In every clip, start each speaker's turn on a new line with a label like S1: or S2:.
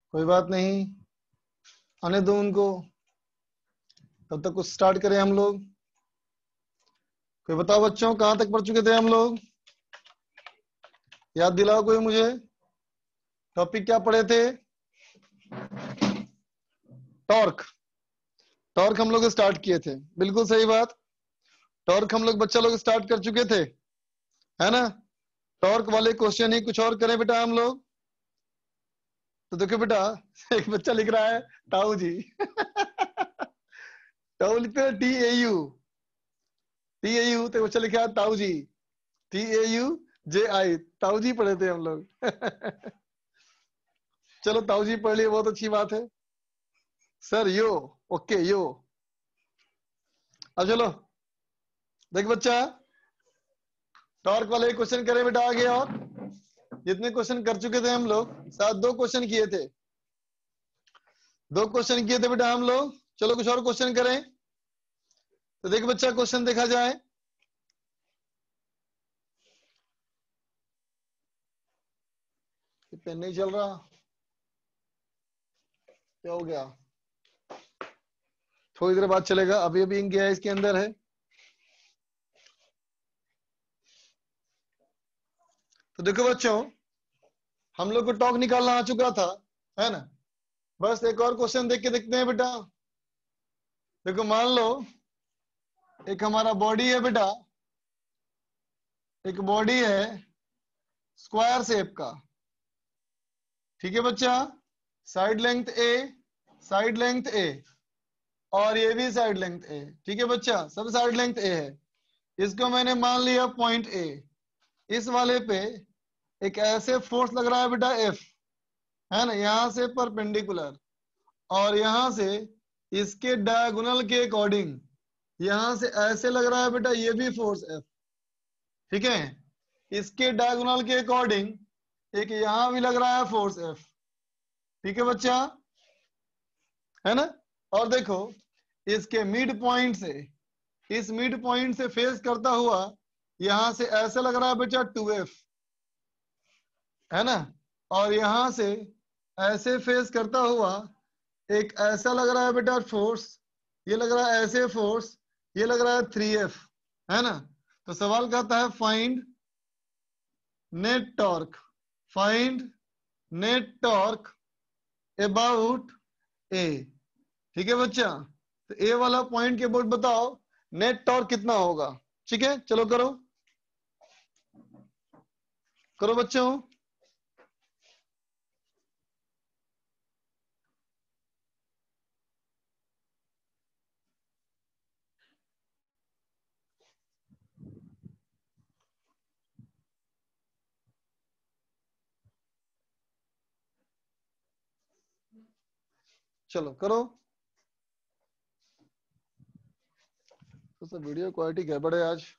S1: कोई बात नहीं, आने दो उनको, तब तक कुछ स्टार्ट करें हम लोग। कोई बताओ बच्चों, कहां तक पढ़ चुके थे हम लोग? याद दिलाओ कोई मुझे, टॉपिक क्या पढ़े थे? टॉर्क। टॉर्क हम लोग स्टार्ट किए थे, बिल्कुल सही बात। टॉर्क हम लोग बच्चा लोग स्टार्ट कर चुके थे, है ना। टॉर्क वाले क्वेश्चन ही कुछ और करें बेटा हम लोग। तो देखो बेटा, एक बच्चा लिख रहा है ताऊ जी। ताऊ लिखते हैं TAU। TAU तो बच्चा लिखा है ताऊ जी, TAUJI, ताऊ जी पढ़े थे हम लोग। चलो ताऊ जी पढ़ लिए, बहुत अच्छी बात है। Sir yo, okay yo. अब चलो देख बच्चा, टॉर्क वाले क्वेश्चन करें बेटा आगे। और जितने क्वेश्चन कर चुके थे हम लोग, साथ 2 क्वेश्चन किए थे, 2 क्वेश्चन किए थे बेटा हम लोग। चलो कुछ और क्वेश्चन करें। तो देख बच्चा, क्वेश्चन देखा जाए। पेन नहीं चल रहा, क्या हो गया? थोड़ी देर बाद चलेगा, अभी अभी इंक गया इसके अंदर है। तो देखो बच्चों, हम लोग को टॉक निकालना आ चुका था, है ना। बस एक और क्वेश्चन देख के देखते हैं बेटा। देखो मान लो एक हमारा बॉडी है बेटा, एक बॉडी है स्क्वायर शेप का, ठीक है बच्चा। Side length A, side length A, और ये भी साइड लेंथ A, ठीक है बच्चा, सब साइड लेंथ A है। इसको मैंने मान लिया पॉइंट A। इस वाले पे एक ऐसे फोर्स लग रहा है बेटा F, है ना, यहां से परपेंडिकुलर, और यहां से इसके डायगोनल के अकॉर्डिंग यहां से ऐसे लग रहा है बेटा, ये भी फोर्स F, ठीक है। इसके डायगोनल के अकॉर्डिंग एक यहां भी लग रहा है फोर्स F, ठीक है बच्चा, है ना। और देखो इसके मिड पॉइंट से, इस मिड पॉइंट से फेस करता हुआ यहां से ऐसे लग रहा है बेटा 2F, है ना। और यहां से ऐसे फेस करता हुआ एक ऐसा लग रहा है बेटा फोर्स, ये लग रहा है ऐसे फोर्स, ये लग रहा है 3F, है ना। तो सवाल कहता है find net torque, find net torque about A, ठीक है बच्चा। तो ए वाला पॉइंट के बोर्ड बताओ नेट टॉर्क कितना होगा, ठीक है। चलो करो, करो बच्चों। चलो करो। तो सब वीडियो क्वालिटी गड़बड़ है आज।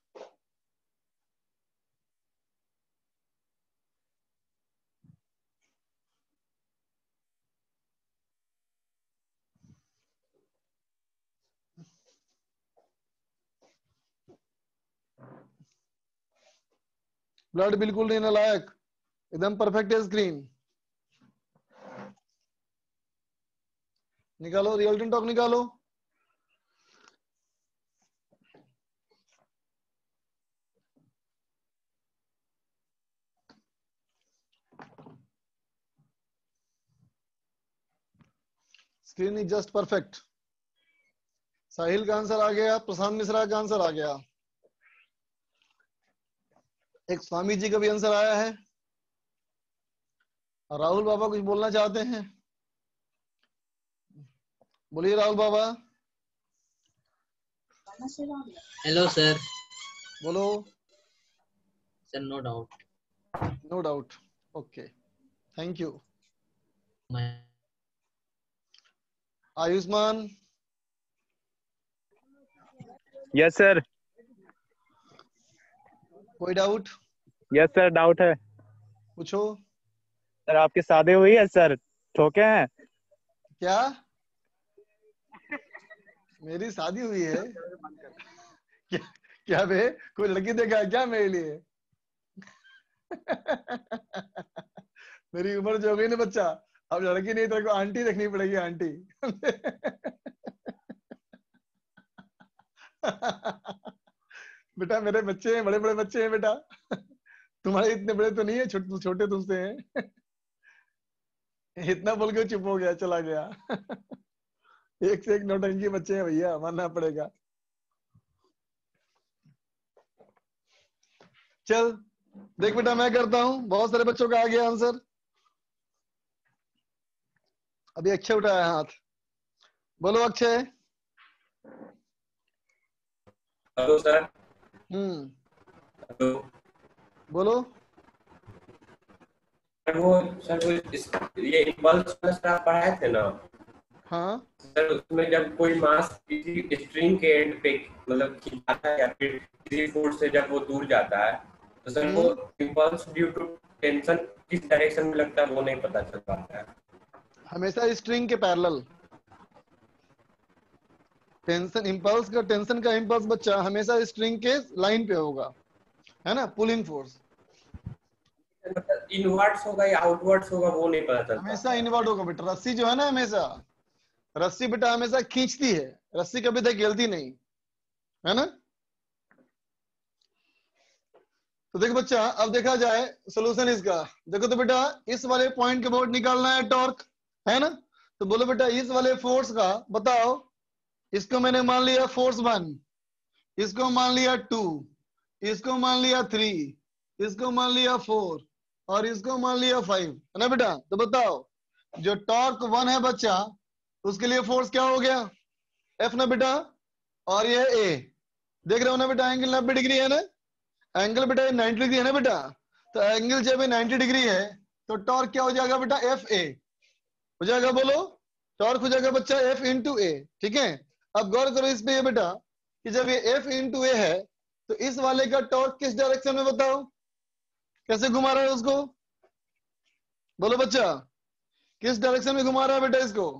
S1: ब्लड बिल्कुल नहीं नालायक, एकदम परफेक्ट है स्क्रीन। निकालो रिजल्टेंट टॉक निकालो। Screen is just perfect. Sahil का आंसर आ गया, प्रशांत मिश्रा का आंसर आ गया, एक स्वामी जी का भी आंसर आया है। और राहुल बाबा कुछ बोलना चाहते हैं, बोलिए राहुल बाबा।
S2: Hello sir.
S1: बोलो
S2: sir no doubt.
S1: No doubt, okay, thank you. Ayushman.
S3: Yes sir.
S1: कोई डाउट?
S3: यस सर, डाउट है।
S1: पूछो।
S3: सर आपकी शादी हुई है सर, ठोके हैं?
S1: क्या मेरी शादी हुई है? क्या, क्या बे, कोई लड़की देखा है क्या मेरे लिए? मेरी उम्र जो हो गई ना बच्चा, अब लड़की नहीं, तेरे को आंटी देखनी पड़ेगी, आंटी। बेटा मेरे बच्चे हैं, बड़े बड़े बच्चे हैं बेटा। तुम्हारे इतने बड़े तो नहीं है, छोटे तुमसे हैं। इतना बोल के चुप हो गया, चला गया। एक से एक नौटंकी बच्चे हैं भैया, मानना पड़ेगा। चल देख बेटा, मैं करता हूं, बहुत सारे बच्चों का आ गया आंसर। अभी अक्षय उठाया हाथ, बोलो अक्षय।
S4: Hello sir.
S1: हेलो, बोलो।
S4: सर वो ये इम्पल्स सर आप पढ़ाए थे ना?
S1: हाँ
S4: सर उसमें जब कोई मास किसी स्ट्रिंग के एंड पे मतलब खिंचाता है या फिर किसी फोर्स से जब वो दूर जाता है, तो सर वो इम्पल्स ड्यू टू टेंशन किस डायरेक्शन में लगता है वो नहीं पता चल पाता है।
S1: हमेशा स्ट्रिंग के पैरेलल। टेंशन इम्पल्स का, टेंशन का इम्पल्स बच्चा हमेशा स्ट्रिंग के लाइन पे होगा, है ना, पुलिंग फोर्स।
S4: मतलब इनवर्ड्स होगा या आउटवर्ड्स होगा वो नहीं पता चलता।
S1: हमेशा इनवर्ड होगा बेटा। रस्सी जो है ना, हमेशा रस्सी बेटा हमेशा खींचती है, रस्सी कभी धकेलती नहीं, है ना। तो देखो बच्चा, अब देखा जाए सोल्यूशन इसका। देखो तो बेटा, इस वाले पॉइंट के बोर्ड निकालना है टॉर्क, है ना। तो बोलो बेटा, इस वाले फोर्स का बताओ। इसको मैंने मान लिया फोर्स 1, इसको मान लिया 2, इसको मान लिया 3, इसको मान लिया 4 और इसको मान लिया 5, है ना बेटा। तो बताओ, जो टॉर्क 1 है बच्चा, उसके लिए फोर्स क्या हो गया, F ना बेटा, और ये A। देख रहे हो ना बेटा, एंगल 90 डिग्री है ना, एंगल बेटा 90 डिग्री है ना बेटा। तो एंगल जब 90 डिग्री है तो टॉर्क क्या हो जाएगा बेटा, एफ ए हो जाएगा। बोलो, टॉर्क हो जाएगा बच्चा एफ इंटू ए, ठीक है। अब गौर करो इस पे ये बेटा, कि जब ये एफ इंटू ए है तो इस वाले का टॉर्क किस डायरेक्शन में, बताओ कैसे घुमा रहा है उसको। बोलो बच्चा, किस डायरेक्शन में घुमा रहा है बेटा इसको,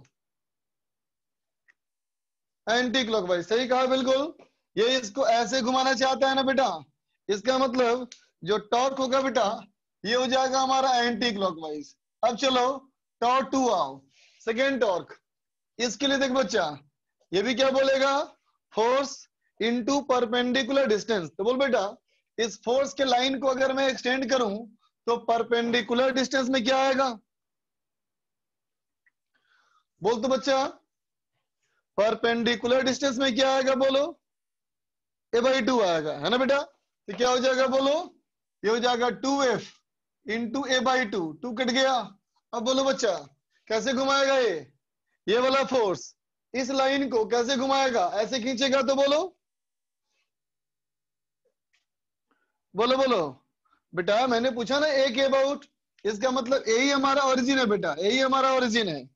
S1: एंटी क्लॉकवाइज। सही कहा बिल्कुल, ये इसको ऐसे घुमाना चाहता है ना बेटा। इसका मतलब जो टॉर्क होगा बेटा, ये हो जाएगा हमारा एंटी क्लॉकवाइज। अब चलो टॉर्क 2 आओ, सेकेंड टॉर्क। इसके लिए देख बच्चा, ये भी क्या बोलेगा, फोर्स इनटू परपेंडिकुलर डिस्टेंस। तो बोल बेटा, इस फोर्स के लाइन को अगर मैं एक्सटेंड करूं तो परपेंडिकुलर डिस्टेंस में क्या आएगा, बोल तो बच्चा, परपेंडिकुलर डिस्टेंस में क्या आएगा, बोलो a/2 आएगा, है ना बेटा। तो क्या हो जाएगा, बोलो, ये हो जाएगा 2f इंटू a/2, 2 कट गया। अब बोलो बच्चा, कैसे घुमाएगा ये वाला फोर्स इस लाइन को कैसे घुमाएगा, ऐसे खींचेगा तो बोलो, बोलो बोलो बेटा। मैंने पूछा ना ए के अबाउट, इसका मतलब ए ही हमारा ओरिजिन है बेटा, ए ही हमारा ओरिजिन है।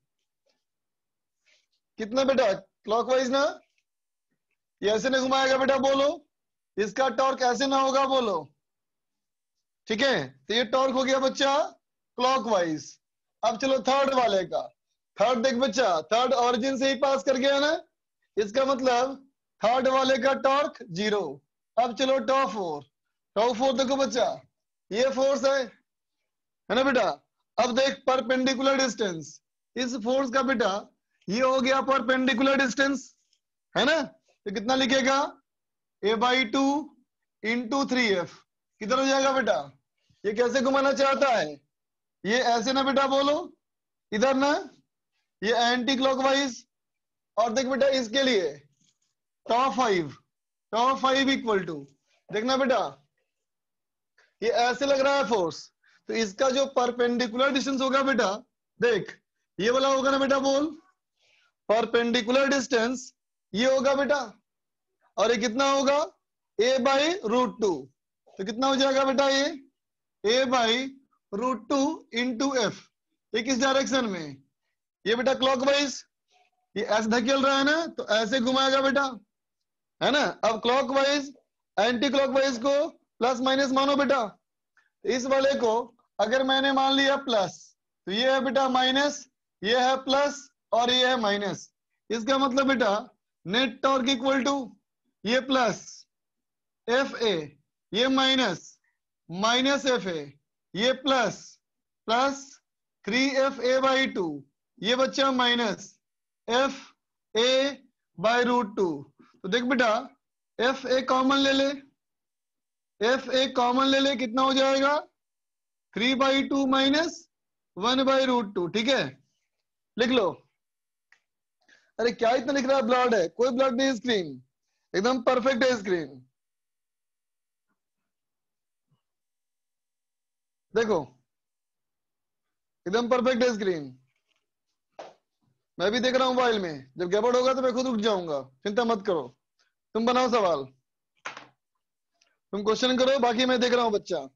S1: कितना बेटा, क्लॉकवाइज ना, ये ऐसे ना घुमाएगा बेटा, बोलो। इसका टॉर्क ऐसे ना होगा, बोलो, ठीक है। तो ये टॉर्क हो गया बच्चा क्लॉकवाइज। अब चलो थर्ड वाले का। थर्ड देख बच्चा, थर्ड ओरिजिन से ही पास कर गया ना, इसका मतलब थर्ड वाले का टॉर्क 0। अब चलो टॉप 4। टॉप 4 देखो बच्चा, ये फोर्स है ना बेटा। अब देख परपेंडिकुलर डिस्टेंस, इस फोर्स का बेटा ये हो गया परपेंडिकुलर डिस्टेंस, है ना। तो कितना लिखेगा, a/2 इंटू 3f, किधर हो जाएगा बेटा, ये कैसे घुमाना चाहता है, ये ऐसे ना बेटा, बोलो इधर ना, ये एंटी क्लॉकवाइज। और देख बेटा इसके लिए टॉप 5 इक्वल टू, देखना बेटा ये ऐसे लग रहा है फोर्स, तो इसका जो परपेंडिकुलर डिस्टेंस होगा बेटा, देख ये वाला होगा ना बेटा, बोल परपेंडिकुलर डिस्टेंस ये होगा बेटा, और ये कितना होगा, a/√2। तो कितना हो जाएगा बेटा, ये a/√2 इंटू एफ। ये किस डायरेक्शन में, ये बेटा क्लॉकवाइज। ये ऐसे धकेल रहा है ना, तो ऐसे घुमाएगा बेटा, है ना। अब क्लॉकवाइज एंटी क्लॉकवाइज को प्लस माइनस मानो बेटा। इस वाले को अगर मैंने मान लिया प्लस, तो ये है बेटा माइनस, ये है प्लस और ये है माइनस। इसका मतलब बेटा नेट टॉर्क इक्वल टू ये प्लस एफ ए, ये माइनस माइनस एफ ए, ये प्लस प्लस 3fa/2, ये बच्चा माइनस fa/√2। तो देख बेटा fa कॉमन ले ले, fa कॉमन ले ले, कितना हो जाएगा 3/2 माइनस 1/√2। ठीक है, लिख लो। अरे क्या इतना लिख रहा है, ब्लड है, कोई ब्लड नहीं, स्क्रीन एकदम परफेक्ट है स्क्रीन। देखो एकदम परफेक्ट है स्क्रीन। मैं भी देख रहा हूं मोबाइल में, जब गड़बड़ होगा तो मैं खुद उठ जाऊंगा, चिंता मत करो। तुम बनाओ सवाल, तुम क्वेश्चन करो, बाकी मैं देख रहा हूं बच्चा।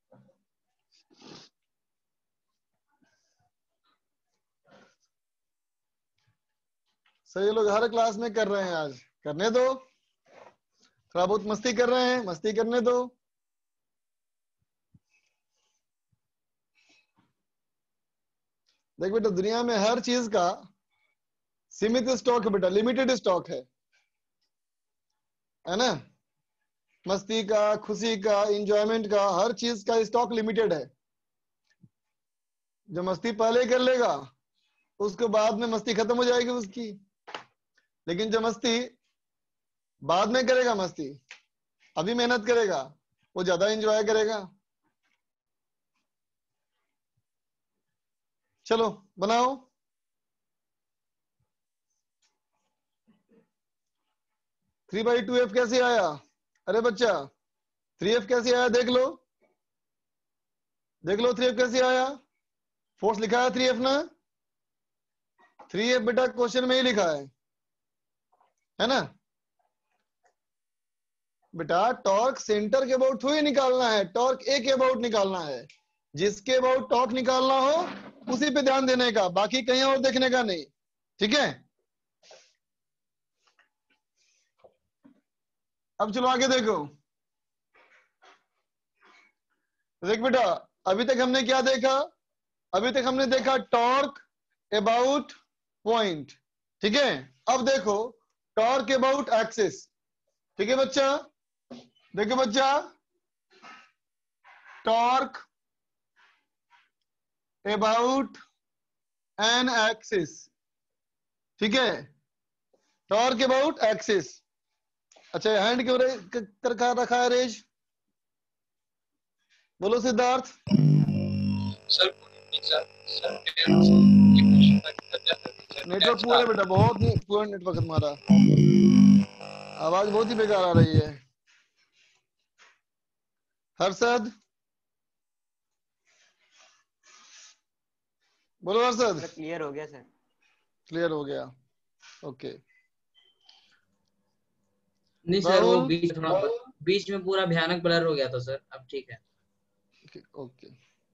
S1: सही लोग हर क्लास में कर रहे हैं, आज करने दो, थोड़ा बहुत मस्ती कर रहे हैं, मस्ती करने दो। देख बेटा दुनिया में हर चीज का सीमित स्टॉक है बेटा, लिमिटेड स्टॉक है ना। मस्ती का, खुशी का, इंजॉयमेंट का, हर चीज का स्टॉक लिमिटेड है। जो मस्ती पहले कर लेगा उसके बाद में मस्ती खत्म हो जाएगी उसकी, लेकिन जो मस्ती बाद में करेगा, मस्ती अभी मेहनत करेगा, वो ज्यादा एंजॉय करेगा। चलो बनाओ। थ्री बाई टू एफ कैसे आया? अरे बच्चा 3f कैसे आया, देख लो, देख लो 3f कैसे आया। फोर्स लिखा है 3f ना, 3f बेटा क्वेश्चन में ही लिखा है ना बेटा। टॉर्क सेंटर के अबाउट थोड़ी निकालना है, टॉर्क ए के अबाउट निकालना है। जिसके अबाउट टॉर्क निकालना हो उसी पे ध्यान देने का, बाकी कहीं और देखने का नहीं। ठीक है, अब चलो आगे देखो। देख बेटा अभी तक हमने क्या देखा, अभी तक हमने देखा टॉर्क अबाउट पॉइंट। ठीक है, अब देखो टॉर्क अबाउट एक्सिस। ठीक है बच्चा, देखो बच्चा टॉर्क अबाउट एन एक्सिस। ठीक है, टॉर्क अबाउट एक्सिस। अच्छा हैंड क्यों रखा है रेज? बोलो सिद्धार्थ। नेटवर्क पूरा बेटा, बहुत पूरा नेटवर्क तुम्हारा, आवाज बहुत ही बेकार आ रही है। हर्षद, बोलो हर्षद।
S5: क्लियर हो गया सर।
S1: क्लियर हो गया, ओके।
S2: नहीं सर, वो बीच में पूरा भयानक ब्लर हो गया था सर, अब ठीक है।
S1: ओके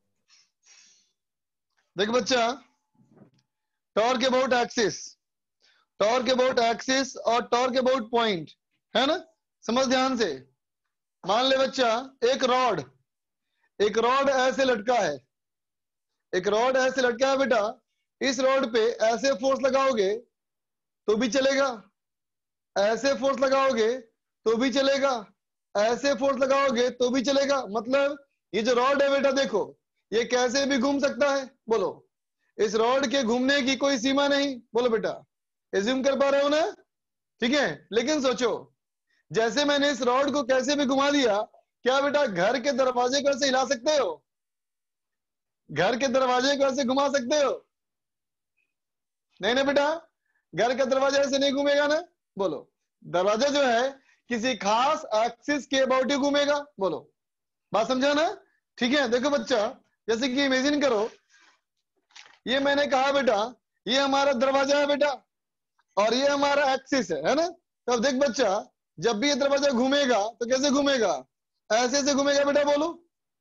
S1: देख बच्चा, torque about axis, torque about axis और टॉर्क अबाउट पॉइंट है ना, समझ ध्यान से। मान ले बच्चा एक रॉड ऐसे लटका है, एक रॉड ऐसे लटका है बेटा, इस रॉड पे ऐसे फोर्स लगाओगे तो भी चलेगा, ऐसे फोर्स लगाओगे तो भी चलेगा, ऐसे फोर्स लगाओगे तो भी चलेगा। मतलब ये जो रॉड है बेटा देखो, ये कैसे भी घूम सकता है। बोलो, इस रॉड के घूमने की कोई सीमा नहीं। बोलो बेटा, एज्यूम कर पा रहे हो ना? ठीक है, लेकिन सोचो जैसे मैंने इस रॉड को कैसे भी घुमा दिया, क्या बेटा घर के दरवाजे को ऐसे हिला सकते हो? घर के दरवाजे को ऐसे घुमा सकते हो? नहीं ना बेटा, घर का दरवाजा ऐसे नहीं घूमेगा ना। बोलो, दरवाजा जो है किसी खास एक्सिस के अबाउट ही घूमेगा। बोलो, बात समझा ना? ठीक है, देखो बच्चा, जैसे कि इमेजिन करो, ये मैंने कहा बेटा ये हमारा दरवाजा है बेटा, और ये हमारा एक्सिस है ना। तो अब देख बच्चा, जब भी ये दरवाजा घूमेगा तो कैसे घूमेगा? ऐसे ऐसे घूमेगा बेटा। बोलो,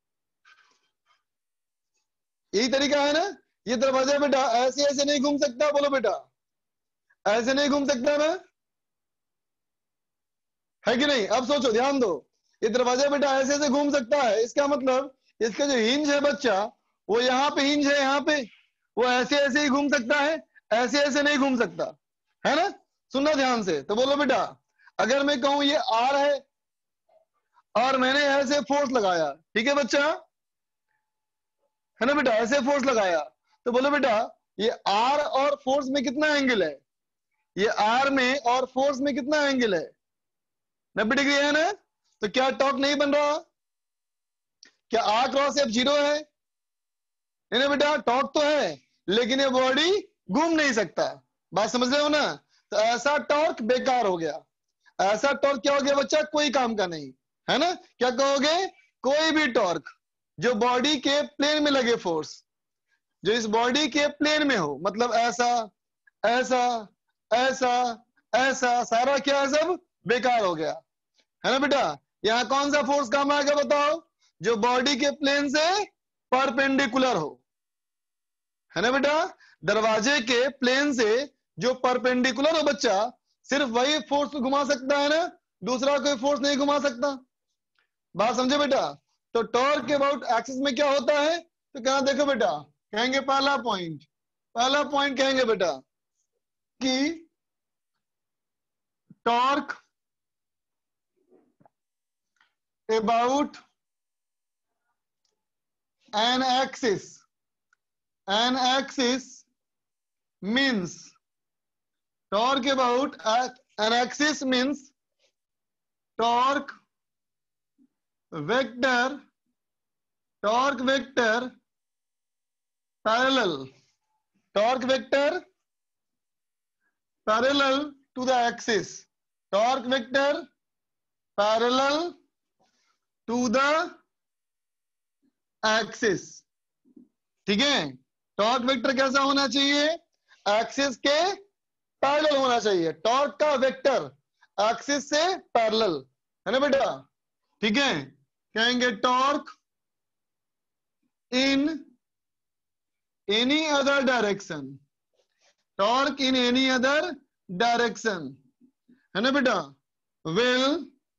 S1: यही तरीका है ना। ये दरवाजा बेटा ऐसे ऐसे नहीं घूम सकता। बोलो बेटा, ऐसे नहीं घूम सकता ना, है कि नहीं? अब सोचो, ध्यान दो, ये दरवाजा बेटा ऐसे ऐसे घूम सकता है, इसका मतलब इसका जो हिंज है बच्चा, वो यहाँ पे हिंज है, यहाँ पे वो ऐसे ऐसे ही घूम सकता है, ऐसे ऐसे नहीं घूम सकता, है ना। सुनना ध्यान से। तो बोलो बेटा, अगर मैं कहूं ये आर है और मैंने ऐसे फोर्स लगाया, ठीक है बच्चा, है ना बेटा, ऐसे फोर्स लगाया, तो बोलो बेटा ये आर और फोर्स में कितना एंगल है, ये आर में और फोर्स में कितना एंगल है, 90 डिग्री है ना। तो क्या टॉर्क नहीं बन रहा, क्या आर क्रॉस एफ 0 है, नहीं ना बेटा, टॉर्क तो है लेकिन ये बॉडी घूम नहीं सकता। बात समझ रहे हो ना। तो ऐसा टॉर्क बेकार हो गया, ऐसा टॉर्क क्या हो गया बच्चा, कोई काम का नहीं, है ना। क्या कहोगे, कोई भी टॉर्क जो बॉडी के प्लेन में लगे, फोर्स जो इस बॉडी के प्लेन में हो, मतलब ऐसा ऐसा ऐसा ऐसा, सारा क्या है, सब बेकार हो गया, है ना बेटा। यहाँ कौन सा फोर्स काम आएगा बताओ, जो बॉडी के प्लेन से परपेंडिकुलर हो, है ना बेटा। दरवाजे के प्लेन से जो परपेंडिकुलर हो बच्चा, सिर्फ वही फोर्स घुमा सकता है ना, दूसरा कोई फोर्स नहीं घुमा सकता। बात समझे बेटा। तो टॉर्क के अबाउट एक्सिस में क्या होता है, तो क्या देखो बेटा, कहेंगे पहला पॉइंट कहेंगे बेटा कि torque about an axis means, torque about an axis means torque vector parallel to the axis, torque vector parallel to the axis. ठीक है, टॉर्क वेक्टर कैसा होना चाहिए, एक्सिस के पैरेलल होना चाहिए, टॉर्क का वेक्टर एक्सिस से पैरेलल, है ना बेटा। ठीक है, कहेंगे torque in any other direction, torque in any other direction, है ना बेटा, विल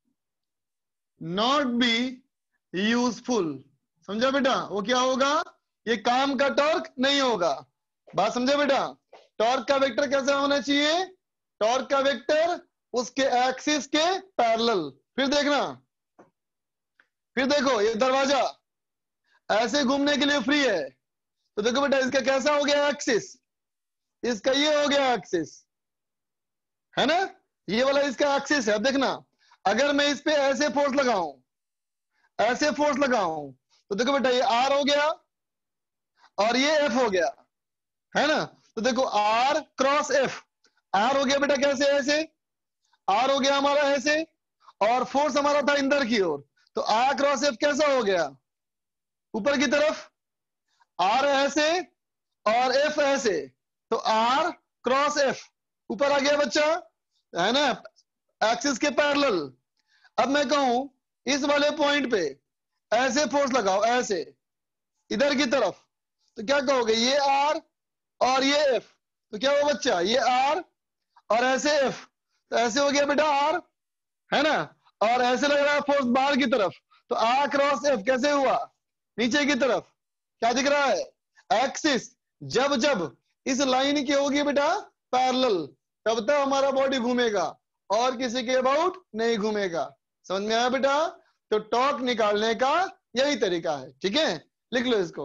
S1: नॉट बी यूजफुल। समझा बेटा, वो क्या होगा, ये काम का टॉर्क नहीं होगा। बात समझे बेटा। टॉर्क का वेक्टर कैसा होना चाहिए, टॉर्क का वेक्टर उसके एक्सिस के पैरेलल। फिर देखना, फिर देखो ये दरवाजा ऐसे घूमने के लिए फ्री है, तो देखो बेटा इसका कैसा हो गया एक्सिस, इसका ये हो गया एक्सिस, है ना, ये वाला इसका एक्सिस है। अब देखना, अगर मैं इस पे ऐसे फोर्स लगाऊं, ऐसे फोर्स लगाऊं, तो देखो बेटा ये आर हो गया और ये एफ हो गया, है ना। तो देखो आर क्रॉस एफ, आर हो गया बेटा कैसे, ऐसे आर हो गया हमारा ऐसे, और फोर्स हमारा था इंदर की ओर, तो आर क्रॉस एफ कैसा हो गया, ऊपर की तरफ, आर ऐसे और एफ ऐसे, तो आर क्रॉस एफ ऊपर आ गया बच्चा, है ना, एक्सिस के पैरेलल। अब मैं कहूं इस वाले पॉइंट पे ऐसे फोर्स लगाओ, ऐसे इधर की तरफ, तो क्या कहोगे, ये आर और ये एफ, तो क्या हुआ बच्चा, ये आर और ऐसे एफ, तो ऐसे हो गया बेटा आर, है ना, और ऐसे लग रहा है फोर्स बाहर की तरफ, तो आर क्रॉस एफ कैसे हुआ, नीचे की तरफ। क्या दिख रहा है, एक्सिस जब जब इस लाइन की होगी बेटा पैरेलल, तब तक हमारा बॉडी घूमेगा और किसी के अबाउट नहीं घूमेगा। समझ में आया बेटा। तो टॉर्क निकालने का यही तरीका है। ठीक है, लिख लो इसको।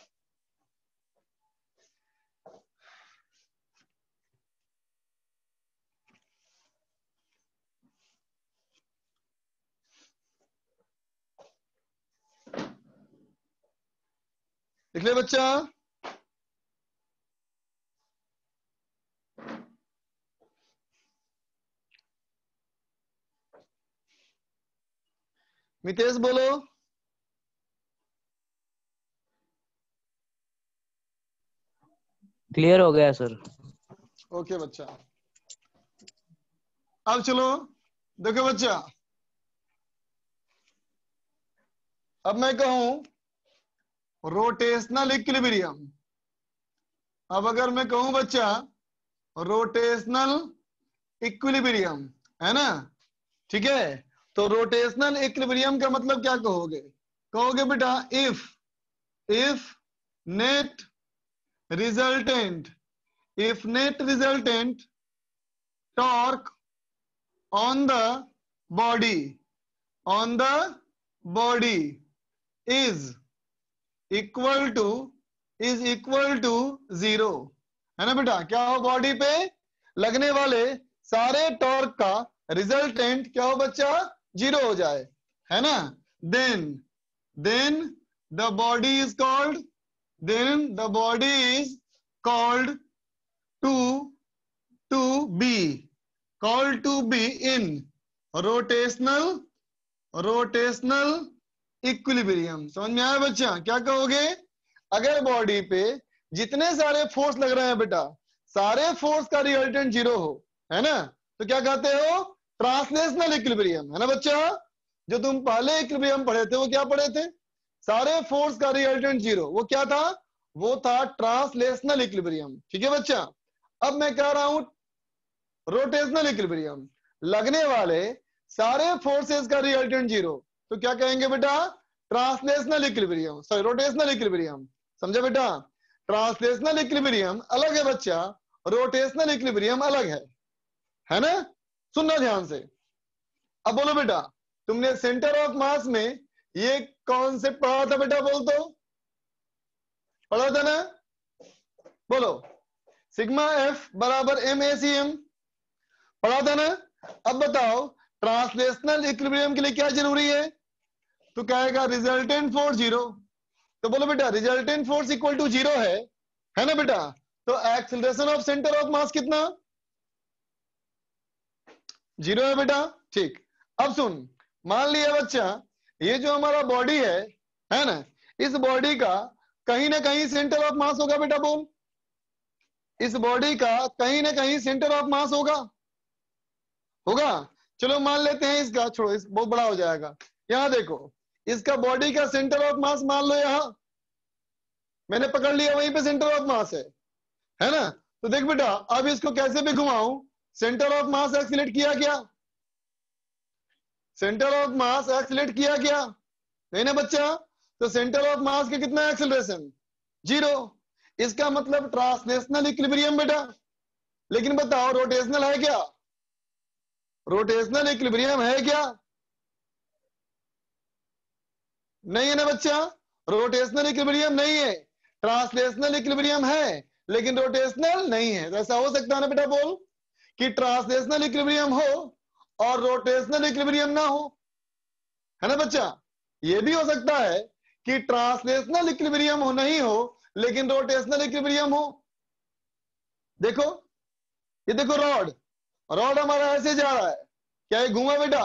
S1: लिख ले बच्चा। मितेश बोलो।
S5: क्लियर हो गया सर।
S1: ओके बच्चा, अब चलो देखो बच्चा, अब मैं कहूं रोटेशनल इक्विलिब्रियम, अब अगर मैं कहूं बच्चा रोटेशनल इक्विलिब्रियम, है ना, ठीक है, तो रोटेशनल इक्विलिब्रियम का मतलब क्या कहोगे, कहोगे बेटा if net resultant torque on the body is equal to is equal to 0, है ना बेटा। क्या हो, बॉडी पे लगने वाले सारे टॉर्क का रिजल्टेंट क्या हो बच्चा, 0 हो जाए, है ना। Then the body is called, then the body is called to be in rotational equilibrium। समझ में आया बच्चा, क्या कहोगे, अगर बॉडी पे जितने सारे फोर्स लग रहे हैं बेटा, सारे फोर्स का रिजल्टेंट 0 हो, है ना, तो क्या कहते हो, ट्रांसलेशनल इक्विलिब्रियम, है ना बच्चा। जो तुम पहले इक्विलिब्रियम पढ़े थे वो क्या पढ़े थे, सारे फोर्स का रिजल्टेंट 0, वो क्या था, वो था ट्रांसलेशनल इक्विलिब्रियम। ठीक है बच्चा। अब मैं कह रहा हूं रोटेशनल इक्विलिब्रियम, लगने वाले सारे फोर्सेस का रिजल्टेंट 0, तो क्या कहेंगे बेटा, translational equilibrium, sorry rotational equilibrium. समझे बेटा, ट्रांसलेशनल इक्विलिब्रियम अलग है बच्चा, रोटेशनल इक्विलिब्रियम अलग है ना। सुनना ध्यान से। अब बोलो बेटा, तुमने सेंटर ऑफ मास में ये कॉन्सेप्ट पढ़ा था बेटा, बोल तो पढ़ा था ना, बोलो, सिग्मा एफ बराबर MACM, पढ़ा था ना। अब बताओ ट्रांसलेशनल इक्विलिब्रियम के लिए क्या जरूरी है, तो कहेगा रिजल्टेंट फोर्स 0, तो बोलो बेटा रिजल्टेंट फोर्स इक्वल टू 0 है ना बेटा। तो acceleration of center of mass कितना, 0 है बेटा। ठीक, अब सुन, मान लिया बच्चा ये जो हमारा बॉडी है ना, इस बॉडी का कहीं ना कहीं सेंटर ऑफ मास होगा बेटा, बोल, इस बॉडी का कहीं ना कहीं सेंटर ऑफ मास होगा। चलो मान लेते हैं इसका, छोड़ो इस बहुत बड़ा हो जाएगा। यहां देखो, इसका बॉडी का सेंटर ऑफ मास मान लो, यहां मैंने पकड़ लिया, वहीं पे सेंटर ऑफ मास है ना। तो देख बेटा, अब इसको कैसे भी घुमाऊं, सेंटर ऑफ मास एक्सीलरेट किया क्या, सेंटर ऑफ मास एक्सीलरेट किया क्या, नहीं ना बच्चा। तो सेंटर ऑफ मास के कितना एक्सीलरेशन, 0, इसका मतलब ट्रांसलेशनल इक्विलिब्रियम बेटा। लेकिन बताओ रोटेशनल है क्या, रोटेशनल इक्विलिब्रियम है क्या, नहीं है ना बच्चा, रोटेशनल इक्विलिब्रियम नहीं है, ट्रांसलेशनल इक्विलिब्रियम है लेकिन रोटेशनल नहीं है। तो ऐसा हो सकता है ना बेटा, बोल, कि ट्रांसलेशनल इक्विलिब्रियम हो और रोटेशनल इक्विलिब्रियम ना हो, है ना बच्चा। ये भी हो सकता है कि ट्रांसलेशनल इक्विलिब्रियम हो नहीं हो लेकिन रोटेशनल इक्विलिब्रियम हो। देखो, ये देखो रॉड हमारा ऐसे जा रहा है, क्या ये घूमा बेटा,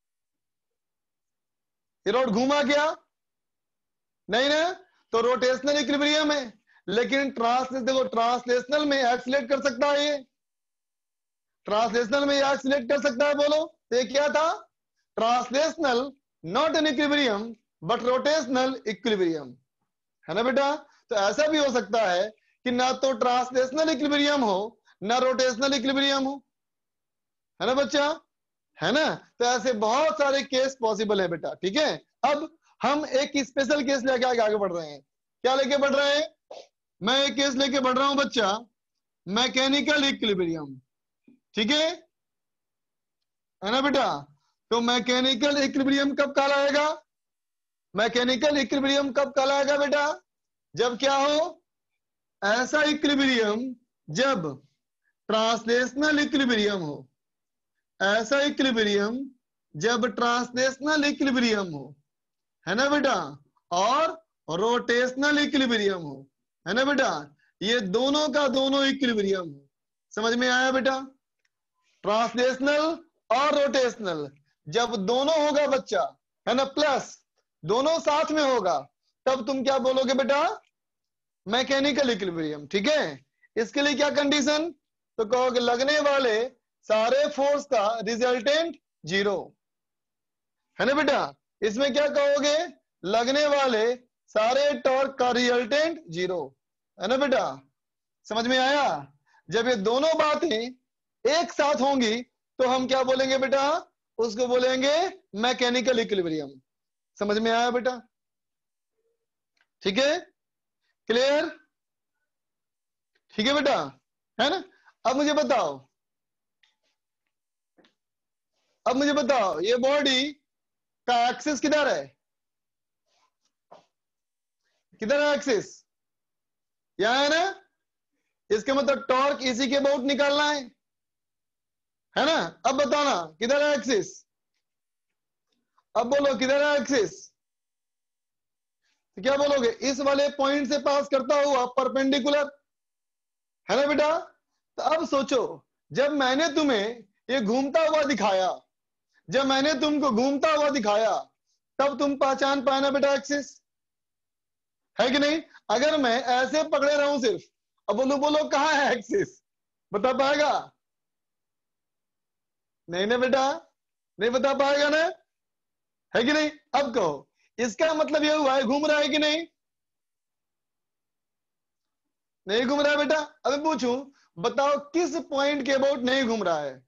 S1: ये रॉड घूमा क्या, नहीं ना, तो रोटेशनल इक्विलिब्रियम है। लेकिन देखो ट्रांसलेशनल में एक्सीलरेट कर सकता है, ये ट्रांसलेशनल में एक्सीलरेट कर सकता है, बोलो, तो ये क्या था, translational not an equilibrium but rotational equilibrium, है ना बेटा। तो ऐसा भी हो सकता है कि ना तो ट्रांसलेशनल इक्विलिब्रियम हो ना रोटेशनल इक्विलिब्रियम हो, है ना बच्चा, है ना। तो ऐसे बहुत सारे केस पॉसिबल है बेटा। ठीक है, अब हम एक स्पेशल केस लेके आगे बढ़ रहे हैं। क्या लेके बढ़ रहे हैं, मैं एक केस लेके बढ़ रहा हूं बच्चा, मैकेनिकल इक्विलिब्रियम। ठीक है ना बेटा। तो मैकेनिकल इक्विलिब्रियम कब कहलाएगा, मैकेनिकल इक्विलिब्रियम कब कहलाएगा बेटा, जब क्या हो, ऐसा इक्विलिब्रियम जब ट्रांसलेशनल इक्विलिब्रियम हो, ऐसा इक्विलिब्रियम जब ट्रांसलेशनल इक्विलिब्रियम हो, है ना बेटा, और रोटेशनल इक्विलिब्रियम हो, है ना बेटा। ये दोनों का दोनों इक्विलिब्रियम हो। समझ में आया बेटा, ट्रांसलेशनल और रोटेशनल जब दोनों होगा बच्चा, है ना, प्लस दोनों साथ में होगा, तब तुम क्या बोलोगे बेटा, मैकेनिकल इक्विलिब्रियम। ठीक है, इसके लिए क्या कंडीशन, तो कहोगे लगने वाले सारे फोर्स का रिजल्टेंट 0, है ना बेटा। इसमें क्या कहोगे, लगने वाले सारे टॉर्क का रिजल्टेंट 0, है ना बेटा। समझ में आया, जब ये दोनों बातें एक साथ होंगी तो हम क्या बोलेंगे बेटा, उसको बोलेंगे मैकेनिकल इक्विलिब्रियम। समझ में आया बेटा, ठीक है, क्लियर, ठीक है बेटा, है ना। अब मुझे बताओ ये बॉडी का एक्सिस किधर है, किधर है एक्सिस, यहाँ है ना, इसका मतलब टॉर्क इसी के अबाउट निकालना है ना। अब बताना किधर है एक्सिस, अब बोलो किधर है एक्सिस, तो क्या बोलोगे, इस वाले पॉइंट से पास करता हुआ परपेंडिकुलर, है ना बेटा। तो अब सोचो, जब मैंने तुम्हें ये घूमता हुआ दिखाया, जब मैंने तुमको घूमता हुआ दिखाया, तब तुम पहचान पाए ना बेटा एक्सिस, है कि नहीं। अगर मैं ऐसे पकड़े रहूं सिर्फ, अब बोलो बोलो कहाँ है एक्सिस, बता पाएगा, नहीं ना बेटा, नहीं बता पाएगा ना, है कि नहीं। अब कहो, इसका मतलब ये हुआ है घूम रहा है कि नहीं, नहीं घूम रहा है बेटा। अब पूछूं, बताओ किस पॉइंट के अबाउट नहीं घूम रहा है,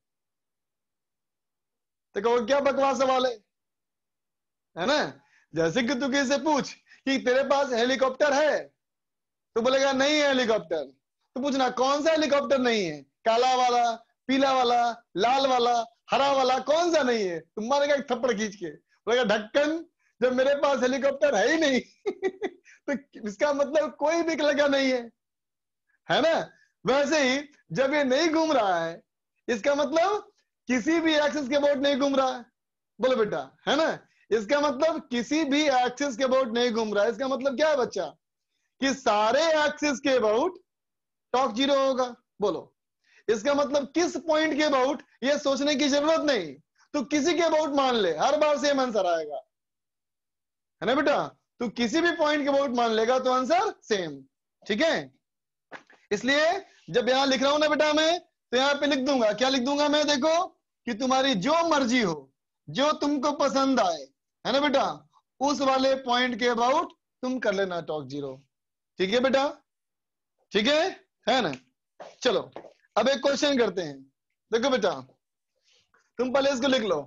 S1: तो कहो क्या बकवास सवाल है ना। जैसे कि तू किसी से पूछ कि तेरे पास हेलीकॉप्टर है, तो बोलेगा नहीं है हेलीकॉप्टर, तो पूछना कौन सा हेलीकॉप्टर नहीं है, काला वाला, पीला वाला, लाल वाला, हरा वाला, कौन सा नहीं है। तुम मारेगा एक थप्पड़ खींच के, बोलेगा ढक्कन, जब मेरे पास हेलीकॉप्टर है ही नहीं तो इसका मतलब कोई भी लगा नहीं है ना। वैसे ही जब ये नहीं घूम रहा है, इसका मतलब किसी भी एक्सिस के अबाउट नहीं घूम रहा है, बोलो बेटा, है ना। इसका मतलब किसी भी एक्सिस के अबाउट नहीं घूम रहा है, इसका मतलब क्या है बच्चा, कि सारे एक्सिस के अबाउट टॉर्क जीरो होगा। बोलो, इसका मतलब किस पॉइंट के अबाउट ये सोचने की जरूरत नहीं, तो किसी के अबाउट मान ले, हर बार सेम आंसर आएगा, है ना बेटा। तो किसी भी पॉइंट के अबाउट मान लेगा तो आंसर सेम, ठीक है। इसलिए जब यहां लिख रहा हूं ना बेटा मैं, तो यहां पे लिख दूंगा, क्या लिख दूंगा मैं, देखो कि तुम्हारी जो मर्जी हो, जो तुमको पसंद आए, है ना बेटा, उस वाले पॉइंट के अबाउट तुम कर लेना टॉर्क जीरो, ठीक है बेटा, ठीक है ना। चलो अब एक क्वेश्चन करते हैं। देखो बेटा, तुम पहले इसको लिख लो,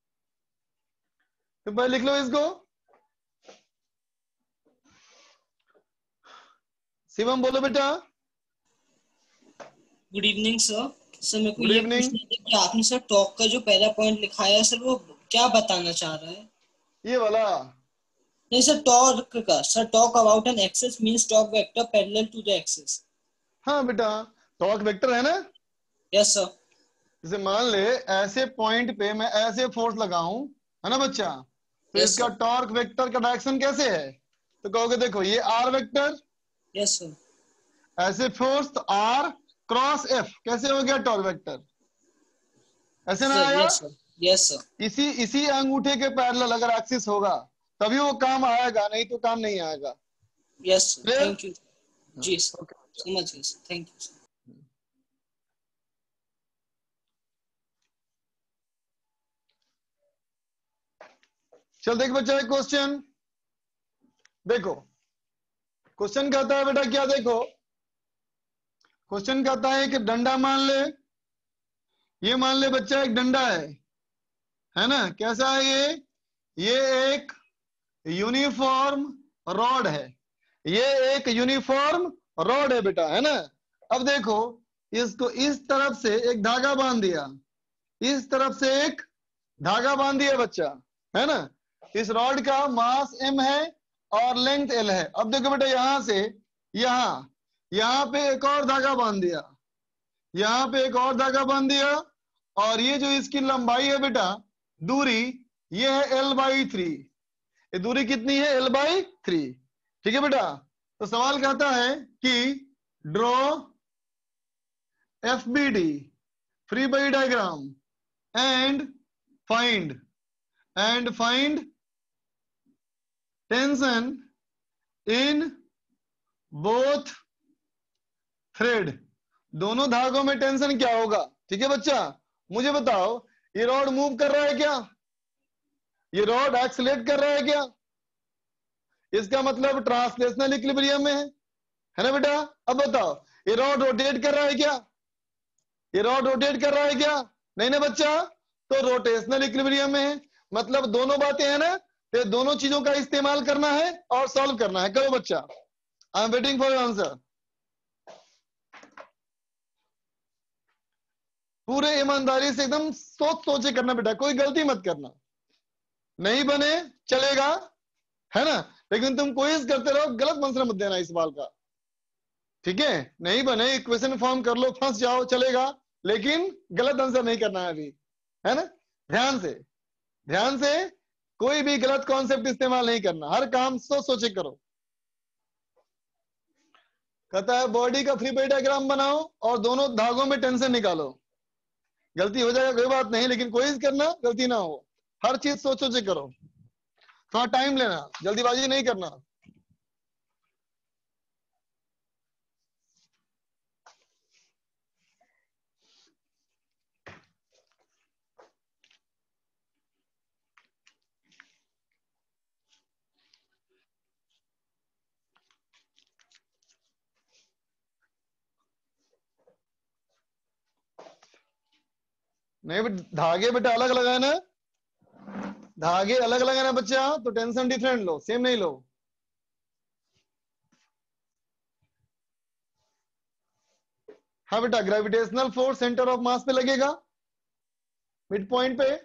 S1: तुम पहले लिख लो इसको। शिवम बोलो बेटा।
S5: Good evening sir. सर मेरे को
S1: गुड
S5: ये
S1: इवनिंग।
S5: पूछना था कि आपने सर टॉक का जो पहला पॉइंट लिखाया है, सर वो क्या बताना चाह रहा है?
S1: ये वाला,
S5: नहीं सर, टॉर्क का, sir torque about an axis means torque vector parallel to the axis.
S1: हाँ बेटा, टॉर्क वेक्टर है ना।
S5: Yes sir.
S1: जैसे मान ले ऐसे पॉइंट पे मैं ऐसे फोर्स लगाऊं, है ना बच्चा, तो
S5: यस
S1: इसका
S5: सर।
S1: टॉर्क वेक्टर का डायरेक्शन कैसे है, तो कहोगे देखो ये आर वेक्टर,
S5: यस सर।
S1: ऐसे फोर्स तो आर क्रॉस एफ, कैसे हो गया टॉर्क वेक्टर, ऐसे ना
S5: सर
S1: आया।
S5: Yes sir. Yes sir.
S1: इसी इसी अंगूठे के पैरेलल अगर एक्सिस होगा तभी वो काम आएगा, नहीं तो काम नहीं आएगा।
S5: Yes sir,
S1: clear.
S5: Thank you. जी सर, समझ गए सर, थैंक यू सर।
S1: चल देख बच्चा एक क्वेश्चन, देखो क्वेश्चन कहता है बेटा, क्या देखो क्वेश्चन कहता है कि डंडा मान ले, ये मान ले बच्चा एक डंडा है ना, कैसा है ये एक यूनिफॉर्म रॉड है, ये एक यूनिफॉर्म रॉड है बेटा, है ना। अब देखो इसको इस तरफ से एक धागा बांध दिया, इस तरफ से एक धागा बांध दिया बच्चा, है ना। इस रॉड का मास m है और लेंथ l है। अब देखो बेटा यहां से यहां पे एक और धागा बांध दिया, यहां पे एक और धागा बांध दिया, और ये जो इसकी लंबाई है बेटा, दूरी, ये है l/3, ये दूरी कितनी है, l/3, ठीक है बेटा। तो सवाल कहता है कि draw FBD free body diagram and find tension in both thread, दोनों धागों में टेंशन क्या होगा, ठीक है बच्चा। मुझे बताओ ये रॉड मूव कर रहा है क्या, ये रॉड एक्सीलरेट कर रहा है क्या, इसका मतलब ट्रांसलेशनल इक्विलिब्रियम में है ना बेटा। अब बताओ ये रॉड रोटेट कर रहा है क्या, ये रॉड रोटेट कर रहा है क्या, नहीं ना बच्चा, तो रोटेशनल इक्विलिब्रियम में है। मतलब दोनों बातें हैं ना, तो दोनों चीजों का इस्तेमाल करना है और सॉल्व करना है। करो बच्चा, I am waiting for your answer. पूरे ईमानदारी से एकदम सोचे करना बेटा, कोई गलती मत करना, नहीं बने चलेगा, है ना, लेकिन तुम कोशिश करते रहो, गलत आंसर मत देना इस सवाल का। ठीक है, नहीं बने इक्वेशन फॉर्म कर लो, फंस जाओ चलेगा, लेकिन गलत आंसर नहीं करना है अभी, है ना। ध्यान से, ध्यान से, कोई भी गलत कॉन्सेप्ट इस्तेमाल नहीं करना, हर काम सोच सोचे करो। कहता है बॉडी का फ्री बॉडी डायग्राम बनाओ और दोनों धागों में टेंशन निकालो। गलती हो जाएगा कोई बात नहीं, लेकिन कोशिश करना गलती ना हो, हर चीज सोच सोचे करो, थोड़ा टाइम लेना, जल्दीबाजी नहीं करना। नहीं धागे बेटा अलग लगाना, धागे अलग लगाना बच्चा, तो टेंशन डिफरेंट लो, सेम नहीं लो। हाँ बेटा, gravitational force center of mass पे लगेगा, मिड पॉइंट पे।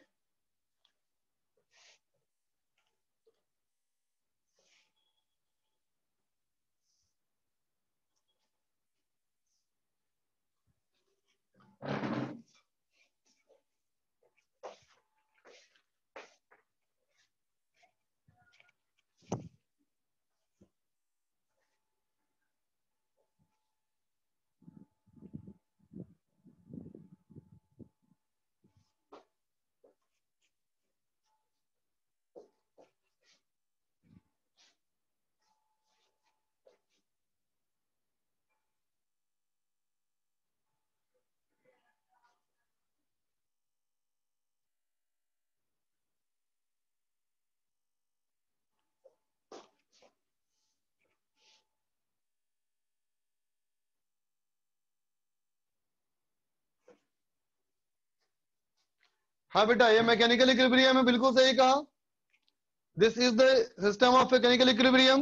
S1: हाँ बेटा, ये मैकेनिकल इक्विलिब्रियम है, बिल्कुल सही कहा। This is the system of mechanical equilibrium.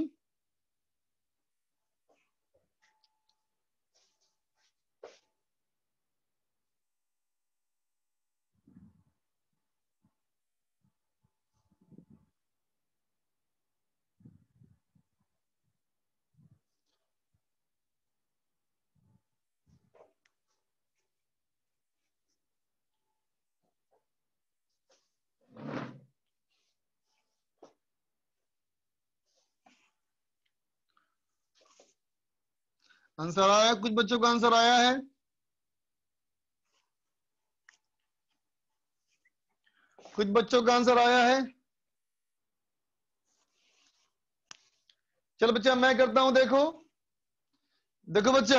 S1: Answer आया, कुछ बच्चों का आंसर आया है। कुछ बच्चों का आंसर आया है। चलो बच्चा मैं करता हूं, देखो देखो बच्चा,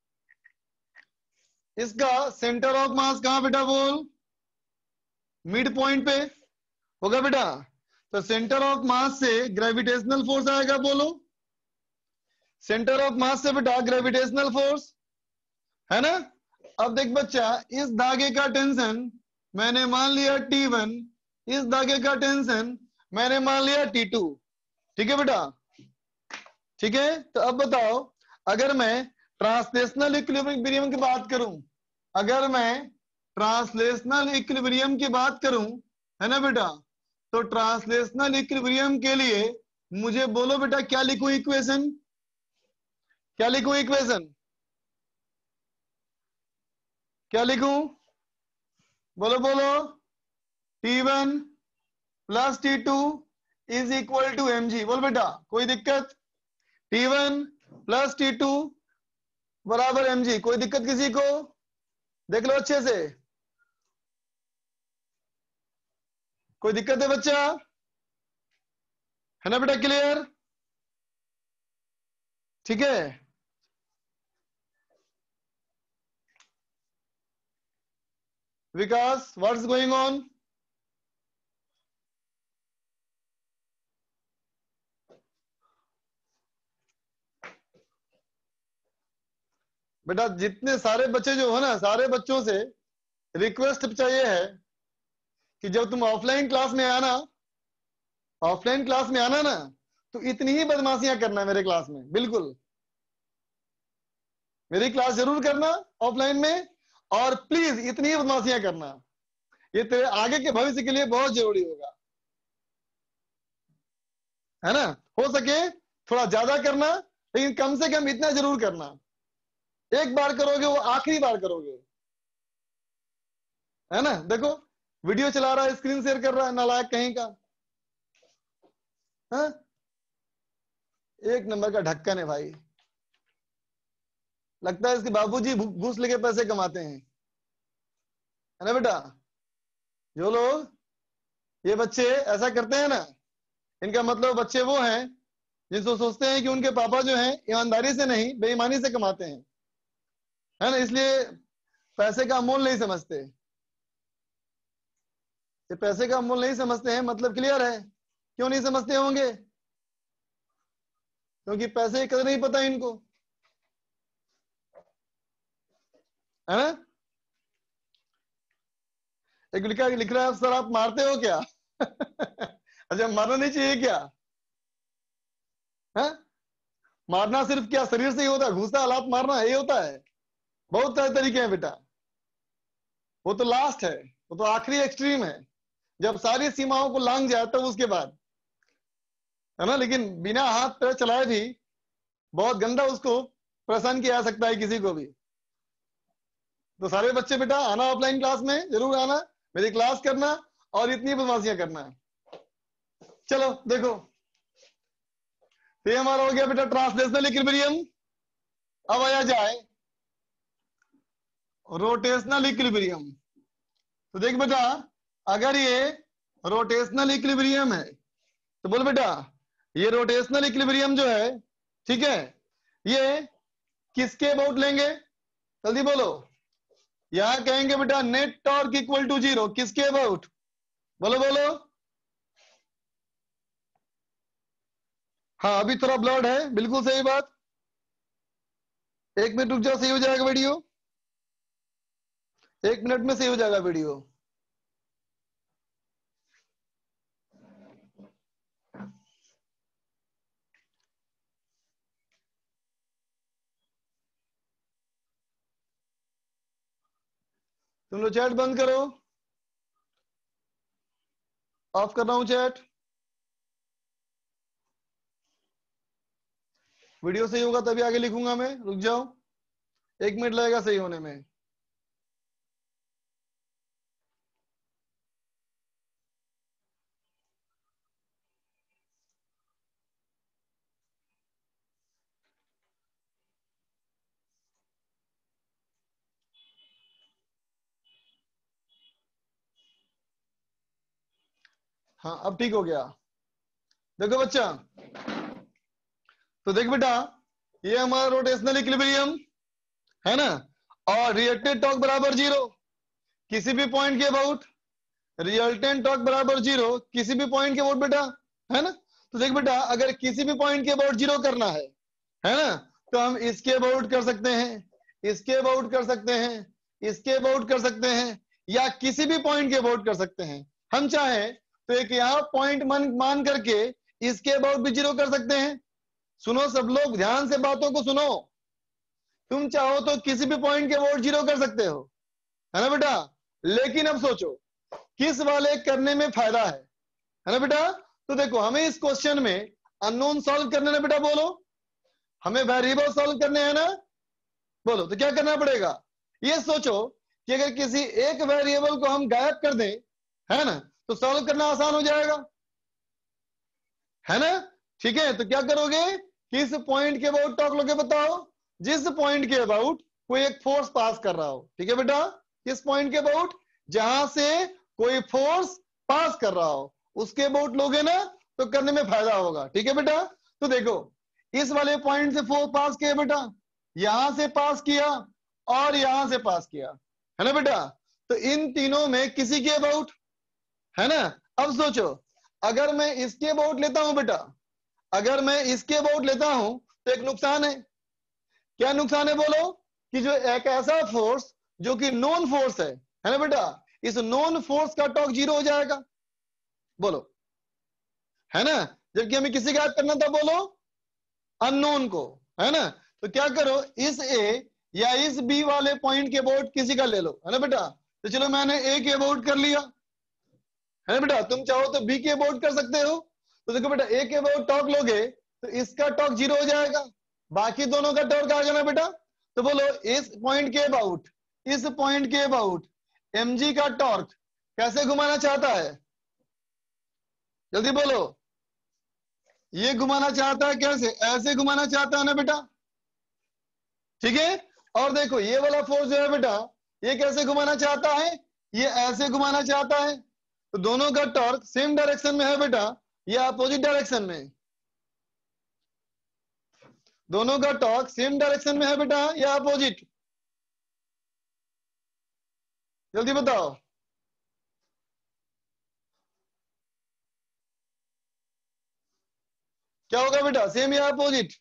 S1: इसका सेंटर ऑफ मास कहां बेटा, बोल। मिड पॉइंट पे होगा बेटा, तो सेंटर ऑफ मास से ग्रेविटेशनल फोर्स आएगा, बोलो। सेंटर ऑफ मास से बेटा ग्रेविटेशनल फोर्स, है ना। अब देख बच्चा, इस धागे का टेंशन मैंने मान लिया T1, इस धागे का टेंशन मैंने मान लिया T2, ठीक है बेटा, ठीक है। तो अब बताओ, अगर मैं ट्रांसलेशनल इक्विलिब्रियम की बात करूं, अगर मैं ट्रांसलेशनल इक्विलिब्रियम की बात करूं, है ना बेटा, तो ट्रांसलेशनल इक्विलिब्रियम के लिए मुझे बोलो बेटा क्या लिखूं इक्वेशन, क्या लिखूं इक्वेशन, क्या लिखूं, बोलो बोलो। T1 plus T2 is equal to mg, बोल बेटा कोई दिक्कत। T1 प्लस T2 बराबर mg, कोई दिक्कत किसी को, देख लो अच्छे से, कोई दिक्कत है बच्चा, है ना बेटा, क्लियर, ठीक है। Vikas, what's going on. बेटा जितने सारे बच्चे जो हो ना, सारे बच्चों से रिक्वेस्ट चाहिए है कि जब तुम ऑफलाइन क्लास में आना, ऑफलाइन क्लास में आना ना, तो इतनी ही बदमाशियां करना मेरे क्लास में, बिल्कुल मेरी क्लास जरूर करना ऑफलाइन में, और प्लीज इतनी ही बदमाशियां करना, ये तेरे आगे के भविष्य के लिए बहुत जरूरी होगा, है ना। हो सके थोड़ा ज्यादा करना, लेकिन कम से कम इतना जरूर करना, एक बार करोगे वो आखिरी बार करोगे, है ना। देखो वीडियो चला रहा है, स्क्रीन शेयर कर रहा है, नालायक कहीं का। हाँ? एक नंबर का ढक्कन है भाई। लगता है इसके बाबूजी घूस लेके पैसे कमाते हैं, है ना बेटा। जो लोग ये बच्चे ऐसा करते हैं ना, इनका मतलब बच्चे वो हैं जिनको सोचते हैं कि उनके पापा जो हैं ईमानदारी से नहीं बेईमानी से कमाते हैं, है ना, इसलिए पैसे का मोल नहीं समझते। ये पैसे का मोल नहीं समझते हैं, मतलब क्लियर है। क्यों नहीं समझते होंगे? क्योंकि पैसे की कदर नहीं पता इनको, है ना। एक लड़का लिख रहा है सर आप मारते हो क्या? अच्छा मारना नहीं चाहिए क्या? है? मारना सिर्फ क्या शरीर से ही होता है? घूसा हालात मारना यही होता है? बहुत सारे तरीके हैं बेटा, वो तो लास्ट है, वो तो आखिरी एक्सट्रीम है, जब सारी सीमाओं को लांघ जाए तब उसके बाद, है ना। लेकिन बिना हाथ पैर चलाए भी बहुत गंदा उसको परेशान किया जा सकता है किसी को भी। तो सारे बच्चे बेटा आना ऑफलाइन क्लास में, जरूर आना, मेरी क्लास करना और इतनी बदमाशियां करना। चलो देखो, तो ये हमारा हो गया बेटा ट्रांसलेशनल इक्विलिब्रियम। अब आया जाए रोटेशनल इक्विलिब्रियम। तो देख बेटा, अगर ये रोटेशनल इक्विलिब्रियम है तो बोल बेटा ये रोटेशनल इक्विलिब्रियम जो है, ठीक है, ये किसके अबाउट लेंगे? जल्दी बोलो। यहां कहेंगे बेटा नेट टॉर्क इक्वल टू 0, किसके अबाउट? बोलो बोलो। हाँ अभी थोड़ा ब्लड है, बिल्कुल सही बात। एक मिनट रुक जाओ, सही हो जाएगा वीडियो, 1 मिनट में सही हो जाएगा वीडियो। तुम लोग चैट बंद करो, ऑफ कर रहा हूं चैट। वीडियो सही होगा तभी आगे लिखूंगा मैं, रुक जाओ, 1 मिनट लगेगा सही होने में। हाँ अब ठीक हो गया। देखो बच्चा, तो देख बेटा ये हमारा रोटेशनल इक्विलिब्रियम है ना, और रिएक्टेड टॉर्क बराबर 0 किसी भी पॉइंट के अबाउट, रिजल्टेंट टॉर्क बराबर 0 किसी भी पॉइंट के अबाउट बेटा, है ना। तो देख बेटा अगर किसी भी पॉइंट के अबाउट 0 करना है ना, तो हम इसके अबाउट कर सकते हैं, इसके अबाउट कर सकते हैं, इसके अबाउट कर सकते हैं, या किसी भी पॉइंट के अबाउट कर सकते हैं। हम चाहे तो एक यहाँ पॉइंट मान करके इसके अबाउट भी 0 कर सकते हैं। सुनो सब लोग ध्यान से बातों को सुनो, तुम चाहो तो किसी भी पॉइंट के अबाउट 0 कर सकते हो, है ना बेटा। लेकिन अब सोचो किस वाले करने में फायदा है ना बेटा। तो देखो हमें इस क्वेश्चन में अननोन सॉल्व करने ना बेटा, बोलो हमें वेरिएबल सॉल्व करने हैं ना, बोलो तो क्या करना पड़ेगा। ये सोचो कि अगर किसी एक वेरिएबल को हम गायब कर दें, है ना, तो सॉल्व करना आसान हो जाएगा, है ना। ठीक है, तो क्या करोगे, किस पॉइंट के अबाउट टॉक लोगे बताओ, जिस पॉइंट के अबाउट कोई एक फोर्स पास कर रहा हो, ठीक है बेटा, किस पॉइंट के अबाउट, जहां से कोई फोर्स पास कर रहा हो उसके अबाउट लोगे ना, तो करने में फायदा होगा, ठीक है बेटा। तो देखो इस वाले पॉइंट से फोर्स पास किया बेटा, यहां से पास किया और यहां से पास किया, है ना बेटा। तो इन तीनों में किसी के अबाउट, है ना। अब सोचो अगर मैं इसके अबाउट लेता हूं बेटा, अगर मैं इसके अबाउट लेता हूं तो एक नुकसान है। क्या नुकसान है बोलो, कि जो एक ऐसा फोर्स जो कि नॉन फोर्स है ना बेटा, इस नॉन फोर्स का टॉर्क 0 हो जाएगा, बोलो, है ना। जबकि हमें किसी का याद करना था, बोलो अननोन को, है ना। तो क्या करो, इस ए या इस बी वाले पॉइंट के अबाउट किसी का ले लो, है ना बेटा। तो चलो मैंने ए के अबाउट कर लिया, है ना बेटा, तुम चाहो तो बी के अबाउट कर सकते हो। तो देखो बेटा ए के अबाउट टॉर्क लोगे तो इसका टॉर्क 0 हो जाएगा, बाकी दोनों का टॉर्क आ जाना बेटा। तो बोलो इस पॉइंट के अबाउट, इस पॉइंट के अबाउट mg का टॉर्क कैसे घुमाना चाहता है? जल्दी बोलो। ये घुमाना चाहता है कैसे? ऐसे घुमाना चाहता है ना बेटा, ठीक है। और देखो ये वाला फोर्स जो है बेटा, ये कैसे घुमाना चाहता है? ये ऐसे घुमाना चाहता है। तो दोनों का टॉर्क सेम डायरेक्शन में है बेटा, ये अपोजिट डायरेक्शन में। दोनों का टॉर्क सेम डायरेक्शन में है बेटा, या अपोजिट? जल्दी बताओ। क्या होगा बेटा, सेम या अपोजिट?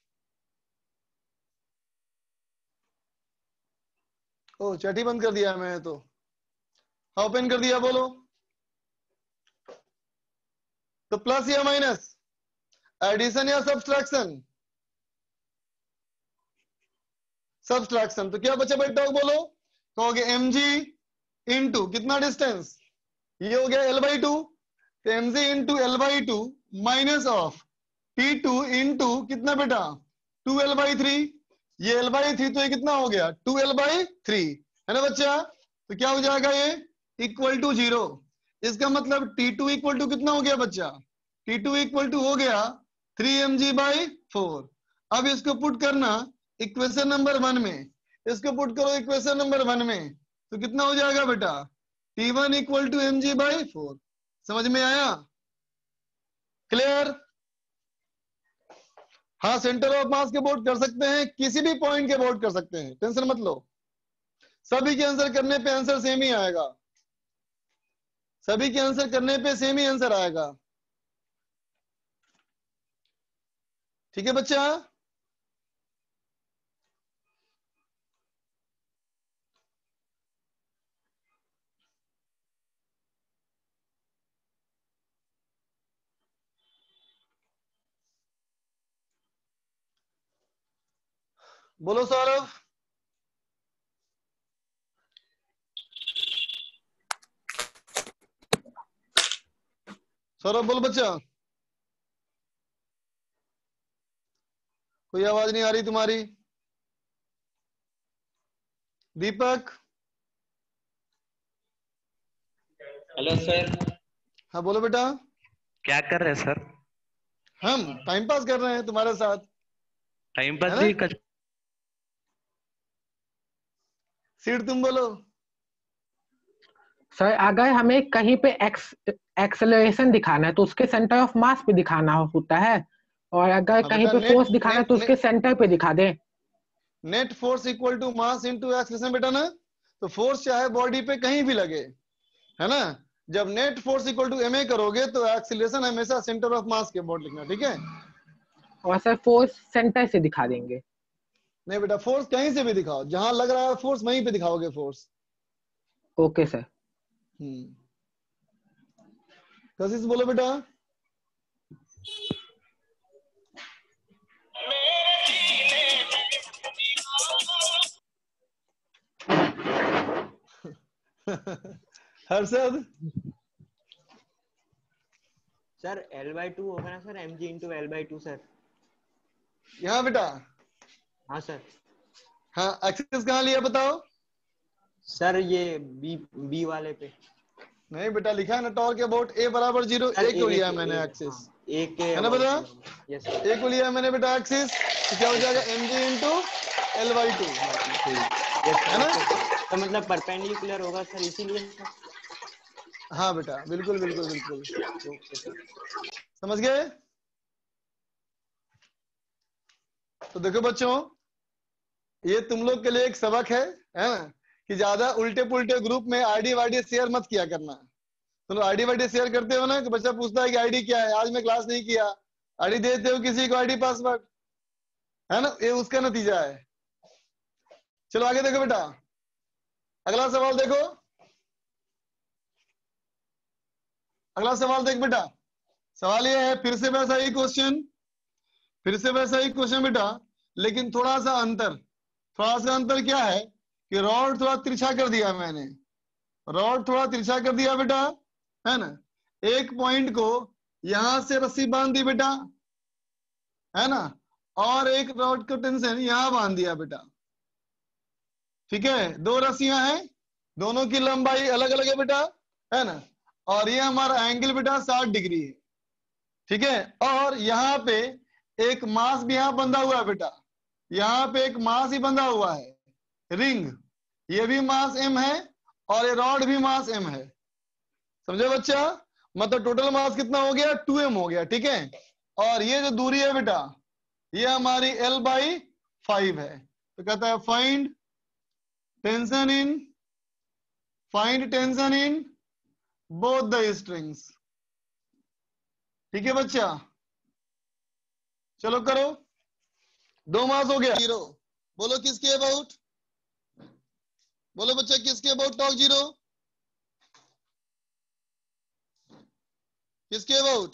S1: ओ चैट ही बंद कर दिया मैंने तो। हाँ ओपन कर दिया, बोलो। तो प्लस या माइनस, एडिशन या सब्सट्रैक्शन? सब्सट्रैक्शन। तो क्या बचा बेटा, बोलो। कहोगे mg इंटू कितना डिस्टेंस, ये हो गया l/2, तो mg into l/2 minus of t2 into कितना बेटा, 2l/3। ये l/3 तो ये कितना हो गया, 2l/3, है ना बच्चा। तो क्या हो जाएगा ये, इक्वल टू 0। इसका मतलब t2 इक्वल टू कितना हो गया बच्चा, t2 इक्वल टू हो गया 3mg/4। अब इसको पुट करना इक्वेशन नंबर 1 में, इसको पुट करो इक्वेशन नंबर 1 में, तो कितना हो जाएगा बेटा, T1 इक्वल टू mg/4। समझ में आया? क्लियर? हाँ सेंटर ऑफ मास के बोर्ड कर सकते हैं, किसी भी पॉइंट के बोर्ड कर सकते हैं, टेंशन मत लो। सभी के आंसर करने पे आंसर सेम ही आएगा, सभी के आंसर करने पे सेम ही आंसर आएगा। ठीक है बच्चा? बोलो सौरभ। सौरभ बोल बच्चा, कोई आवाज नहीं आ रही तुम्हारी। दीपक।
S6: Hello sir.
S1: हाँ बोलो बेटा।
S3: क्या कर रहे हैं सर?
S1: हम टाइम पास कर रहे हैं तुम्हारे साथ।
S3: टाइम पास
S1: है ना?
S3: भी कर।
S1: सीट तुम बोलो।
S7: सर अगर हमें कहीं पे एक्सेलरेशन दिखाना है तो उसके सेंटर ऑफ मास पे दिखाना होता है, और अगर
S1: हाँ
S7: कहीं
S1: बेटा,
S7: पे फोर्स दिखाना है तो उसके सेंटर पे दिखा दें।
S1: Net force equal to mass into acceleration बेटा ना। तो फोर्स चाहे बॉडी पे कहीं भी लगे, है ना, जब net force equal to ma करोगे तो एक्सेलरेशन हमेशा सेंटर ऑफ मास के बोर्ड लिखना, ठीक है।
S7: और सर फोर्स सेंटर से दिखा देंगे।
S1: नहीं बेटा, फोर्स कहीं से भी दिखाओ, जहां लग रहा है फोर्स वहीं पे दिखाओगे फोर्स।
S7: Okay sir.
S1: कशिश बोलो बेटा। हर्षद।
S8: सर L/2 होगा ना sir, mg into L/2 sir.
S1: यहाँ बेटा।
S8: हाँ सर।
S1: हाँ एक्सिस कहाँ लिया बताओ।
S8: सर ये बी वाले पे।
S1: नहीं बेटा, लिखा है ना टॉर्क अबाउट a बराबर 0,
S8: सर
S1: a को लिया है मैंने एक्सिस,
S8: ए के
S1: है ना बेटा।
S8: Yes sir.
S1: a को लिया है मैंने बेटा एक्सिस, तो क्या हो जाएगा mg इंटू l/2, है ना।
S8: तो मतलब परपेंडिकुलर होगा सर, इसीलिए सर।
S1: हाँ बेटा, बिल्कुल बिल्कुल बिल्कुल। समझ गए? तो देखो बच्चों, ये तुम लोग के लिए एक सबक है ना, कि ज्यादा उल्टे पुल्टे ग्रुप में आईडी वाईडी शेयर मत किया करना। तुम लोग आईडी वाईडी शेयर करते हो ना, तो बच्चा पूछता है कि आईडी क्या है, आज मैं क्लास नहीं किया, आईडी देते हो किसी को आईडी पासवर्ड, है ना, ये उसका नतीजा है। चलो आगे देखो बेटा, अगला सवाल देखो, अगला सवाल देख बेटा। सवाल ये है, फिर से वैसा ही क्वेश्चन, फिर से वैसा ही क्वेश्चन बेटा, लेकिन थोड़ा सा अंतर। थोड़ा सा अंतर क्या है कि रॉड थोड़ा तिरछा कर दिया मैंने, रॉड थोड़ा तिरछा कर दिया बेटा, है ना। एक पॉइंट को यहां से रस्सी बांध दी बेटा, है ना, और एक रॉड को टेंशन यहां बांध दिया बेटा, ठीक है, दो रस्सियां हैं, दोनों की लंबाई अलग अलग है बेटा, है ना, और ये हमारा एंगल बेटा 60 डिग्री है। ठीक है, और यहाँ पे एक मास भी यहाँ बंधा हुआ है बेटा, यहाँ पे एक मास ही बंधा हुआ है, रिंग, ये भी मास m है और ये रॉड भी मास m है। समझे बच्चा? मतलब टोटल मास कितना हो गया? 2m हो गया। ठीक है, और ये जो दूरी है बेटा ये हमारी L/5 है। तो कहता है find tension in both the strings. ठीक है बच्चा, चलो करो, 2 मास हो गया। 0 बोलो किसके अबाउट, बोलो बच्चा किसके अबाउट टॉक 0, किसके अबाउट?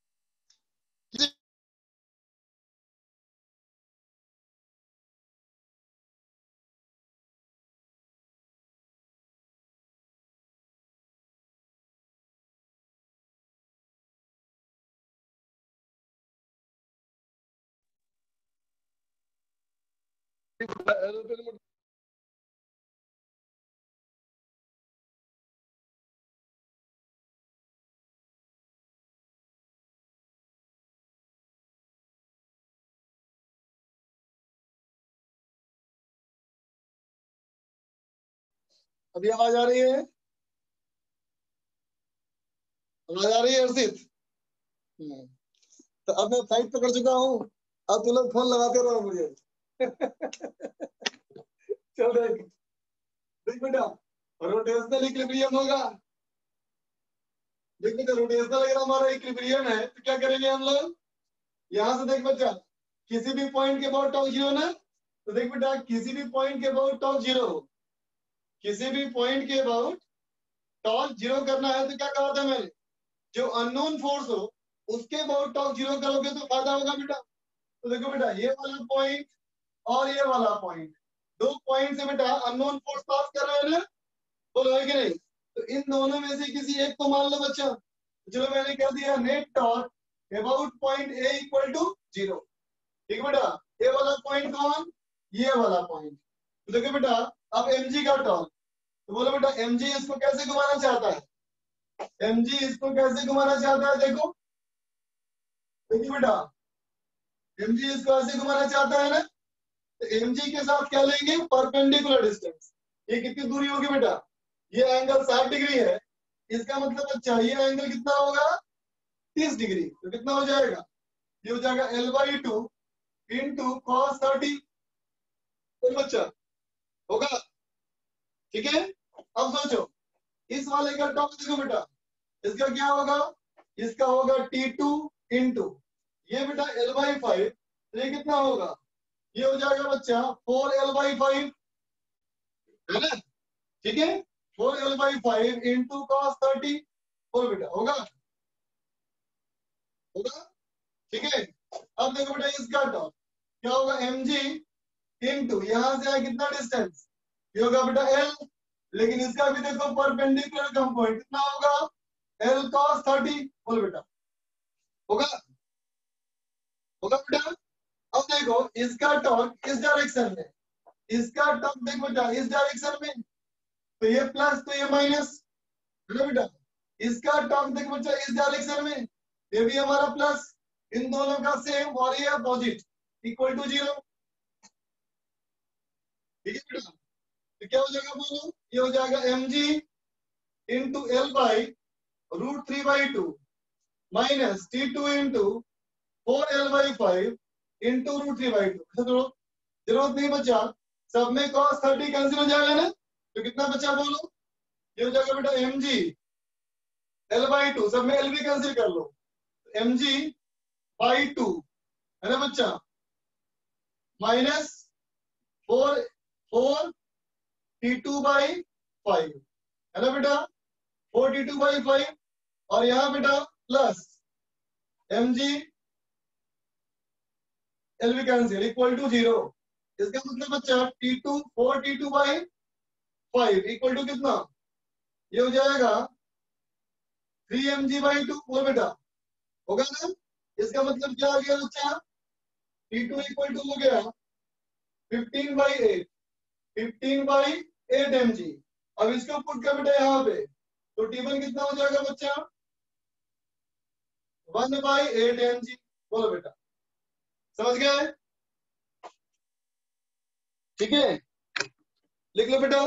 S1: अभी आवाज आ रही है? आवाज आ रही है अर्षित? तो अब मैं फ्लाइट पकड़ चुका हूँ, अब तुम लोग फोन लगाते रहो मुझे। चल देख बेटा, रोटेशनल इक्विलिब्रियम होगा। देख बेटा, रोटेशनल अगर हमारा इक्विलिब्रियम है तो क्या करेंगे हम लोग, यहाँ से देख बच्चा, किसी भी पॉइंट के अबाउट टॉक 0 ना, तो देख बेटा किसी भी पॉइंट के अबाउट टॉक 0 हो, किसी भी पॉइंट के अबाउट टॉक 0 करना है तो क्या कहा था मैंने, जो अननोन फोर्स हो उसके अबाउट टॉक 0 करोगे तो फायदा होगा बेटा। तो देखो बेटा ये वाला पॉइंट और ये वाला पॉइंट, 2 पॉइंट से बेटा अननोन फोर्स पास कर रहे हैं ना, बोलो है कि नहीं? तो इन दोनों में से किसी एक को मान लो बच्चा, चलो मैंने कह दिया net torque about point A equal to 0। ठीक है बेटा, ये वाला पॉइंट कौन, ये वाला पॉइंट। तो देखो बेटा अब mg का टॉर्क, तो बोलो बेटा mg इसको कैसे घुमाना चाहता है, mg इसको कैसे घुमाना चाहता है, देखो देखिए बेटा mg इसको ऐसे घुमाना चाहता है ना, तो mg के साथ क्या लेंगे, परपेंडिकुलर डिस्टेंस। ये कितनी दूरी होगी बेटा, ये एंगल 60 डिग्री है, इसका मतलब अच्छा ये एंगल कितना होगा, 30 डिग्री। तो कितना हो जाएगा, ये हो जाएगा L/2 इंटू cos 30। तो बच्चा होगा, ठीक है। अब सोचो इस वाले का टॉप देखो बेटा, इसका क्या होगा, इसका होगा T2 इंटू ये बेटा L/5, तो ये कितना होगा, ये हो जाएगा बच्चा 4L/5, है ना, ठीक है, 4L/5 इंटू cos 30। बोलो बेटा होगा, होगा, ठीक है। अब देखो बेटा इसका टॉप क्या होगा, mg इंटू यहां से कितना डिस्टेंस, ये होगा बेटा L, लेकिन इसका भी देखो परपेंडिकुलर कंपोनेंट कितना होगा, L cos 30। बोलो बेटा होगा, होगा बेटा। अब देखो इसका टॉर्क इस डायरेक्शन में, इसका टॉर्क देखो बेटा इस डायरेक्शन में, तो ये प्लस तो ये माइनस, है ना बेटा। इसका टॉर्क देखो बच्चा इस डायरेक्शन में, ये भी हमारा प्लस, इन दोनों का सेम और ये अपोजिट इक्वल टू 0। ठीक है बेटा, तो क्या हो जाएगा बोलो, ये हो जाएगा mg into L/√3/2 minus T2 into 4L/5 into √3/2। तो जरूरत नहीं बचा, सब में cos 30 कैंसिल हो जाएगा ना, तो कितना बचा बोलो, ये हो जाएगा बेटा mg L/2, सब में L भी कैंसिल कर लो, mg/2 है ना बच्चा, माइनस 4 T2/5 है ना बेटा, 4 T2/5, और यहाँ बेटा प्लस mg L भी कैंसिल इक्वल टू 0। इसका मतलब बच्चा 4 T2/5 इक्वल टू कितना, ये हो जाएगा 3mg/2। बोल बेटा होगा ना, इसका मतलब क्या आ गया बच्चा, T2 इक्वल टू हो गया 15/8 15/8 mg। अब इसको पुट कर बेटा यहाँ पे, तो T1 कितना हो जाएगा बच्चा? 1/8 mg। बोलो बेटा, समझ गए? ठीक है, लिख लो बेटा।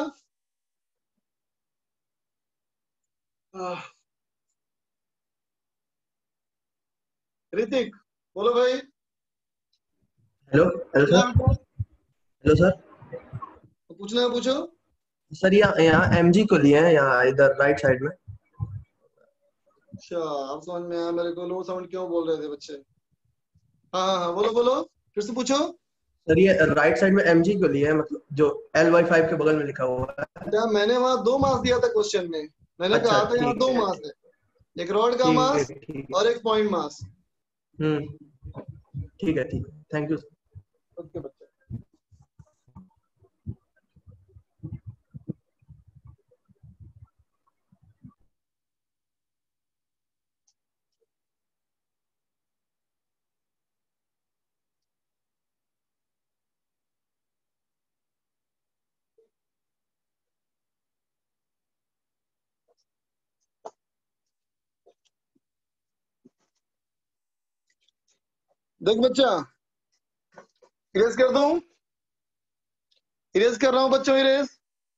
S1: ऋतिक बोलो भाई।
S9: Hello hello sir. Hello sir.
S1: तो पूछना है पूछो।
S9: सर यहाँ एमजी को लिए हैं, यहाँ इधर राइट साइड में।
S1: अच्छा, अब समझ में आया मेरे को। लो साउंड क्यों बोल रहे थे बच्चे? हाँ हाँ हाँ, बोलो बोलो, फिर से पूछो।
S9: सर ये राइट साइड में एमजी को लिए हैं, मतलब जो LY5 के बगल में लिखा हुआ है।
S1: बेटा मैंने वहां 2 मास दिया था क्वेश्चन में, मैंने
S9: अच्छा,
S1: कहा था यहाँ
S9: ठीक
S1: 2
S9: है,
S1: मास है, एक रॉड का
S9: ठीक है,
S1: मास
S9: ठीक
S1: और एक पॉइंट मास।
S9: है। ठीक है, ठीक है, थैंक यू।
S1: ओके बच्चे। देख बच्चा, इरेज कर दूं? इरेज कर रहा हूं बच्चों, इरेज।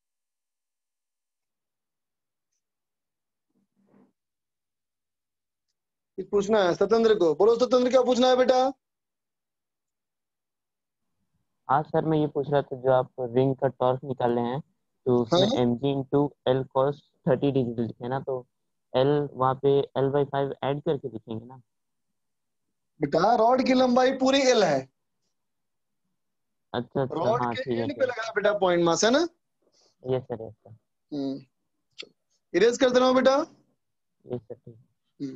S1: कुछ पूछना है सत्येंद्र को? बोलो सत्येंद्र, क्या पूछना है बेटा?
S6: हाँ सर, मैं ये पूछ रहा था, जो आप रिंग का टॉर्क निकाले हैं तो उसमें
S1: हाँ
S6: mg into L cos 30 degree लिखे ना, तो एल वहाँ पे L/5 ऐड करके लिखेंगे ना?
S1: बेटा रॉड की लंबाई पूरी एल है,
S6: अच्छा अच्छा,
S1: रॉड
S6: हाँ
S1: के
S6: ठीक है
S1: एंड पे
S6: ठीक
S1: लगा बेटा पॉइंट मास, है ना?
S6: है। Yes sir, yes sir,
S1: erase कर दे रहा हूं बेटा।
S6: यस सर, ठीक है।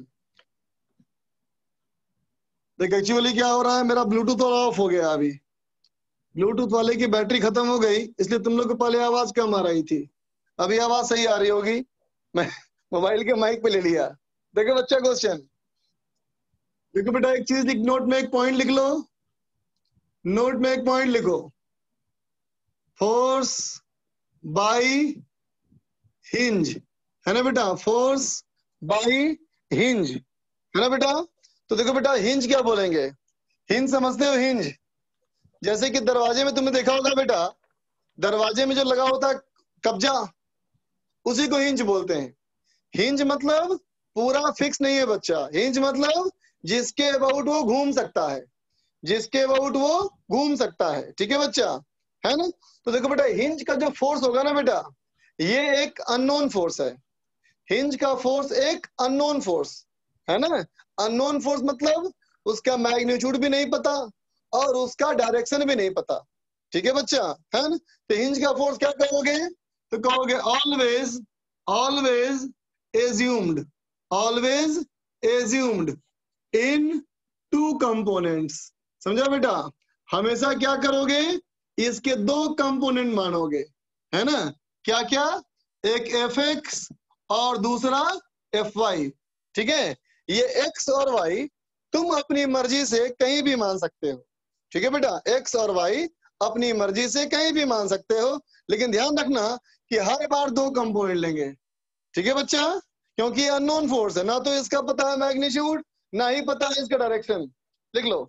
S1: देख एक्चुअली क्या हो रहा है, मेरा ब्लूटूथ वाला ऑफ हो गया अभी। ब्लूटूथ वाले की बैटरी खत्म हो गई, इसलिए तुम लोग को पहले आवाज कम आ रही थी, अभी आवाज सही आ रही होगी। मैं मोबाइल के माइक पे ले लिया। देखो बच्चा क्वेश्चन, देखो बेटा एक चीज लिख, नोट में एक पॉइंट लिख लो, नोट में एक पॉइंट लिखो। फोर्स बाय हिंज, है ना बेटा? फोर्स बाय हिंज, है ना बेटा? तो देखो बेटा हिंज क्या बोलेंगे? हिंज समझते हो? हिंज जैसे कि दरवाजे में तुमने देखा होगा बेटा, दरवाजे में जो लगा होता है कब्जा, उसी को हिंज बोलते हैं। हिंज मतलब पूरा फिक्स नहीं है बच्चा, हिंज मतलब जिसके अबाउट वो घूम सकता है, जिसके अबाउट वो घूम सकता है। ठीक है बच्चा, है ना? तो देखो बेटा हिंज का जो फोर्स होगा ना बेटा, ये एक अननोन फोर्स है। हिंज का फोर्स एक अननोन फोर्स है ना? अननोन फोर्स मतलब उसका मैग्नीट्यूड भी नहीं पता और उसका डायरेक्शन भी नहीं पता। ठीक है बच्चा, है ना? तो हिंज का फोर्स क्या कहोगे? तो कहोगे always, always assumed, always assumed in 2 components. समझा बेटा? हमेशा क्या करोगे? इसके 2 कंपोनेंट मानोगे, है ना? क्या क्या? एक Fx और दूसरा Fy। ठीक है, ये x और y तुम अपनी मर्जी से कहीं भी मान सकते हो। ठीक है बेटा, x और y अपनी मर्जी से कहीं भी मान सकते हो, लेकिन ध्यान रखना कि हर बार 2 कंपोनेंट लेंगे। ठीक है बच्चा, क्योंकि अननोन फोर्स है, ना तो इसका पता है मैग्नीट्यूड, ना ही पता है इसका डायरेक्शन। लिख लो।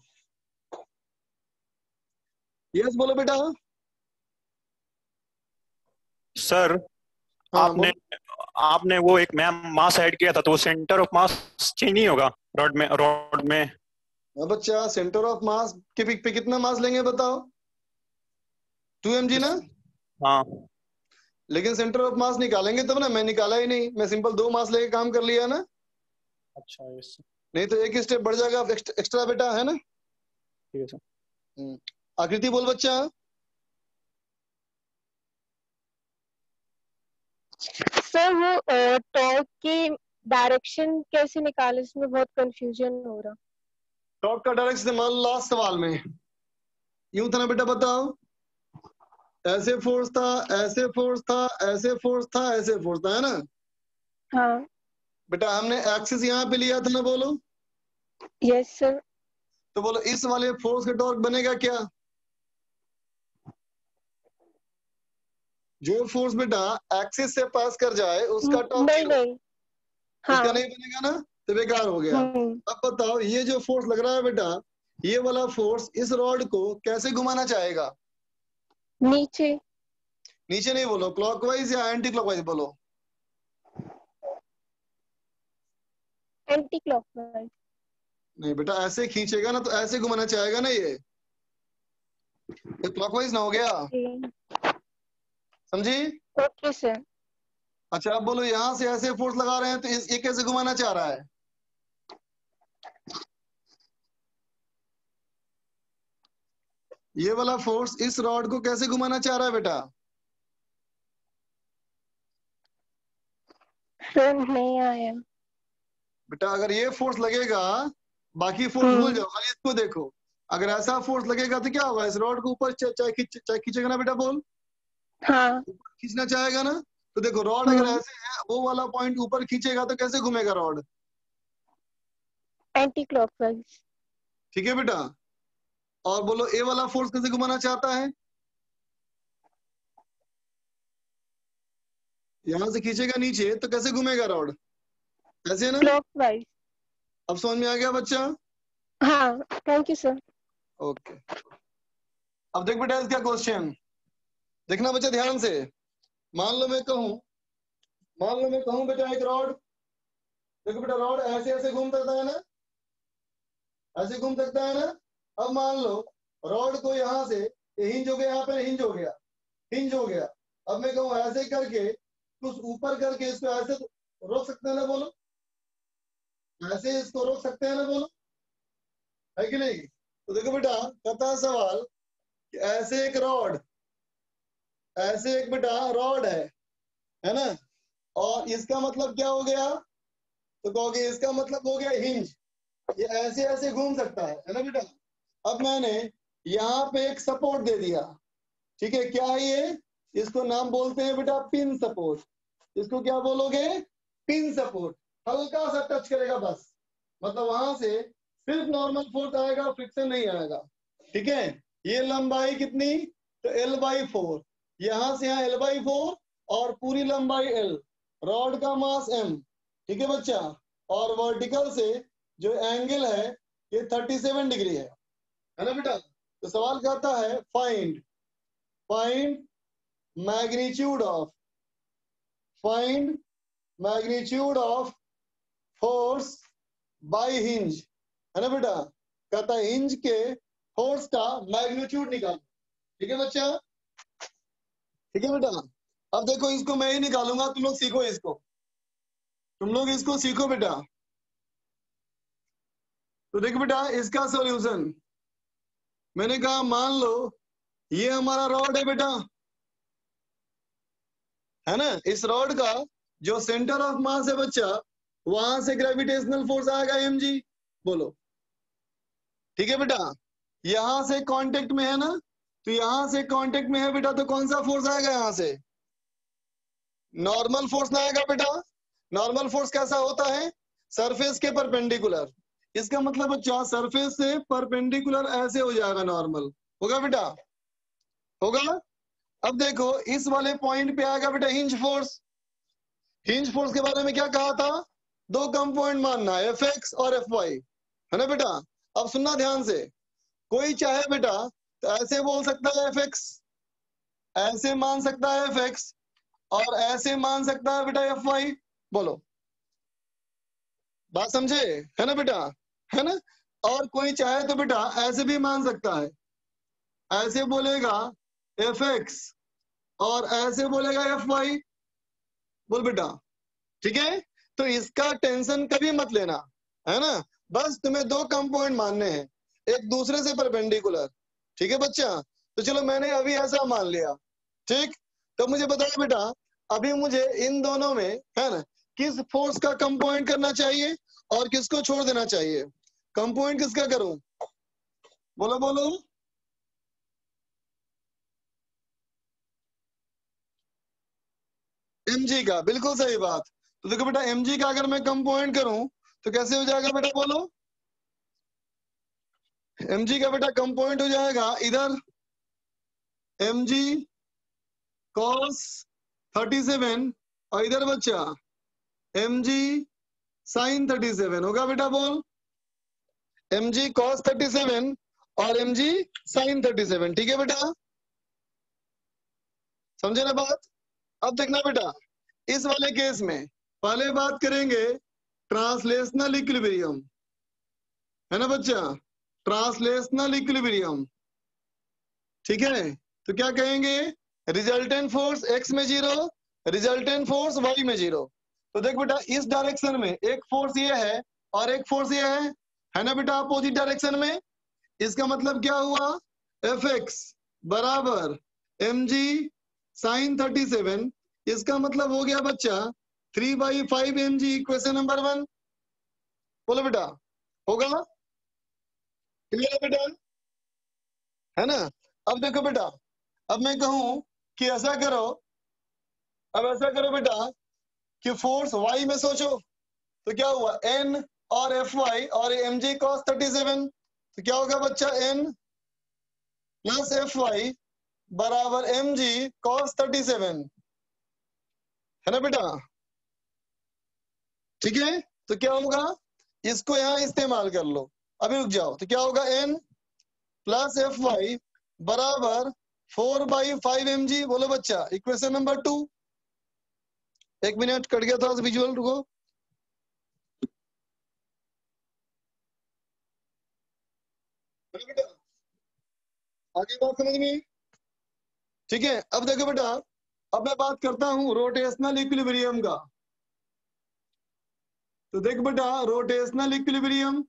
S1: यस बोलो बेटा।
S10: सर
S1: हाँ
S10: आपने आपने वो एक मास ऐड किया था, तो वो सेंटर ऑफ मास चेंज नहीं होगा रॉड में?
S1: हाँ बच्चा, सेंटर ऑफ मास के पे कितना मास लेंगे बताओ? 2 mg ना?
S10: हाँ।
S1: लेकिन सेंटर ऑफ मास निकालेंगे तब ना, मैं निकाला ही नहीं, मैं सिंपल 2 मास लेके काम कर लिया ना।
S10: अच्छा, यस
S1: नहीं तो एक स्टेप बढ़ जाएगा एक्स्ट्रा बेटा, है ना?
S10: ठीक है सर।
S1: आकृति बोल बच्चा।
S11: सर वो टॉर्क की डायरेक्शन कैसे निकाले, इसमें बहुत कंफ्यूजन हो रहा।
S1: टॉर्क का डायरेक्शन मान लो लास्ट सवाल में यूं था ना बेटा, बताओ। ऐसे फोर्स था, ऐसे फोर्स था, ऐसे फोर्स था, ऐसे फोर्स था, है ना?
S11: हाँ
S1: बेटा हमने एक्सिस यहाँ पे लिया था ना, बोलो।
S11: Yes sir.
S1: तो बोलो इस वाले फोर्स का टॉर्क बनेगा क्या? जो फोर्स बेटा एक्सिस से पास कर जाए उसका टॉप
S11: नहीं
S1: जीरो,
S11: नहीं हाँ
S1: इसका नहीं बनेगा ना, तो बेकार हो गया। अब बताओ ये जो फोर्स लग रहा है बेटा, ये वाला फोर्स इस रॉड को कैसे घुमाना चाहेगा?
S11: नीचे
S1: नीचे नहीं बोलो, क्लॉकवाइज या एंटी क्लॉकवाइज बोलो।
S11: Anti clockwise.
S1: नहीं बेटा ऐसे खींचेगा ना तो ऐसे घुमाना चाहेगा ना, ये क्लॉकवाइज ना हो गया, समझी?
S11: Okay sir.
S1: अच्छा अब बोलो यहां से ऐसे फोर्स लगा रहे हैं तो ये कैसे घुमाना चाह रहा है? ये वाला फोर्स इस रॉड को कैसे घुमाना चाह रहा है बेटा?
S11: सर नहीं आया
S1: बेटा अगर ये फोर्स लगेगा, बाकी फोर्स भूल जाओ, खाली इसको देखो। अगर ऐसा फोर्स लगेगा तो क्या होगा, इस रॉड को ऊपर चाहे खींचेगा ना बेटा, बोल
S11: हाँ
S1: खींचना चाहेगा ना, तो देखो रॉड अगर ऐसे है, वो वाला पॉइंट ऊपर खींचेगा तो कैसे घूमेगा रॉड?
S11: Anti clockwise.
S1: ठीक है बेटा। और बोलो ए वाला फोर्स कैसे घुमाना चाहता है? यहां से खींचेगा नीचे तो कैसे घूमेगा रॉड? ऐसे है ना?
S11: क्लॉकवाइज।
S1: अब समझ में आ गया बच्चा?
S11: हाँ थैंक यू सर।
S1: ओके अब देख बेटा इसका क्वेश्चन देखना बच्चा ध्यान से। मान लो मैं कहूं बेटा एक रॉड, देखो बेटा रॉड ऐसे ऐसे घूम सकता है ना, ऐसे घूम सकता है ना। अब मान लो रॉड को यहाँ से हिंज हो गया, यहाँ पे हिंज हो गया। अब मैं कहूँ ऐसे करके कुछ ऊपर करके इसको ऐसे रोक सकते हैं ना, बोलो ऐसे इसको रोक सकते हैं ना, बोलो है कि नहीं? तो देखो बेटा कहता है सवाल कि ऐसे एक बेटा रॉड है ना, और इसका मतलब क्या हो गया, तो कहोगे इसका मतलब हो गया हिंज, ये ऐसे ऐसे घूम सकता है ना बेटा। अब मैंने यहाँ पे एक सपोर्ट दे दिया, ठीक है, क्या है ये, इसको नाम बोलते हैं बेटा पिन सपोर्ट। इसको क्या बोलोगे? Pin support. हल्का सा टच करेगा बस, मतलब वहां से सिर्फ नॉर्मल फोर्स आएगा, फ्रिक्शन नहीं आएगा, ठीक है। ये लंबाई कितनी, तो L/4, यहां से यहाँ L/4 और पूरी लंबाई L, रॉड का मास M, ठीक है बच्चा। और वर्टिकल से जो एंगल है ये 37 डिग्री है ना बेटा। तो सवाल कहता है find magnitude of force by hinge, है ना बेटा। कहता है हिंज के फोर्स का मैग्नीट्यूड निकालो, ठीक है बच्चा, ठीक है बेटा। अब देखो इसको मैं ही निकालूंगा, तुम लोग सीखो इसको, सीखो बेटा। तो देखो बेटा इसका सॉल्यूशन मैंने कहा, मान लो ये हमारा रॉड है बेटा, है ना। इस रॉड का जो सेंटर ऑफ मास है बच्चा, वहां से ग्रेविटेशनल फोर्स आएगा mg, बोलो ठीक है बेटा। यहां से कांटेक्ट में है ना, तो यहां से कांटेक्ट में है बेटा, तो कौन सा फोर्स आएगा यहां से? नॉर्मल फोर्स ना आएगा बेटा। नॉर्मल फोर्स कैसा होता है? सरफेस के परपेंडिकुलर। इसका मतलब बच्चा सरफेस से परपेंडिकुलर ऐसे हो जाएगा, नॉर्मल होगा बेटा, होगा। अब देखो इस वाले पॉइंट पे आएगा बेटा हिंज फोर्स। हिंज फोर्स के बारे में क्या कहा था? दो कंपोनेंट मानना है, Fx और Fy, है ना बेटा। अब सुनना ध्यान से, कोई चाहे बेटा तो ऐसे बोल सकता है Fx, ऐसे मान सकता है Fx, और ऐसे मान सकता है बेटा Fy, बोलो बात समझे, है ना बेटा, है ना। और कोई चाहे तो बेटा ऐसे भी मान सकता है, ऐसे बोलेगा Fx और ऐसे बोलेगा Fy, बोल बेटा, ठीक है। तो इसका टेंशन कभी मत लेना, है ना। बस तुम्हें दो कंपोनेंट मानने हैं, एक दूसरे से परपेंडिकुलर, ठीक है बच्चा। तो चलो मैंने अभी ऐसा मान लिया, ठीक। तो मुझे बताओ बेटा अभी मुझे इन दोनों में, है ना, किस फोर्स का कंपोनेंट करना चाहिए और किसको छोड़ देना चाहिए? कंपोनेंट किसका करूं, बोलो बोलो। mg का, बिल्कुल सही बात। तो देखो बेटा mg का अगर मैं कंपोनेंट करूं तो कैसे हो जाएगा बेटा, बोलो। mg का बेटा कंपोनेंट हो जाएगा इधर mg cos 37 और इधर बच्चा mg sin 37 होगा बेटा, बोल mg cos 37 और mg sin 37, ठीक है बेटा, समझे ना बात। अब देखना बेटा, इस वाले केस में पहले बात करेंगे ट्रांसलेशनल इक्विलिब्रियम, है ना बच्चा, ट्रांसलेशनल इक्विलिब्रियम, ठीक है। तो क्या कहेंगे, रिजल्टेंट फोर्स x में 0, रिजल्टेंट फोर्स y में 0। तो देख बेटा, इस डायरेक्शन में एक फोर्स ये है और एक फोर्स ये है ना बेटा, अपोजिट डायरेक्शन में। इसका मतलब क्या हुआ, Fx बराबर mg sin 37, इसका मतलब हो गया बच्चा 3/5 mg, इक्वेशन नंबर 1। बोलो बेटा, होगा, क्लियर है बेटा, है ना। अब देखो बेटा, अब मैं कहूं कि ऐसा करो, अब ऐसा करो बेटा कि फोर्स y में सोचो, तो क्या हुआ, n और Fy और mg cos 37, तो क्या होगा बच्चा, n प्लस Fy बराबर mg cos 37, है ना बेटा, ठीक है। तो क्या होगा, इसको यहां इस्तेमाल कर लो, अभी रुक जाओ, तो क्या होगा, n प्लस Fy बराबर 4/5 mg, बोलो बच्चा, इक्वेशन नंबर 2। एक मिनट कट गया, थोड़ा सा विजुअल रुको। आगे बात समझ में, ठीक है। अब देखो बेटा, अब मैं बात करता हूं रोटेशनल इक्विलिब्रियम का। तो देख बेटा, रोटेशनल इक्विलिब्रियम,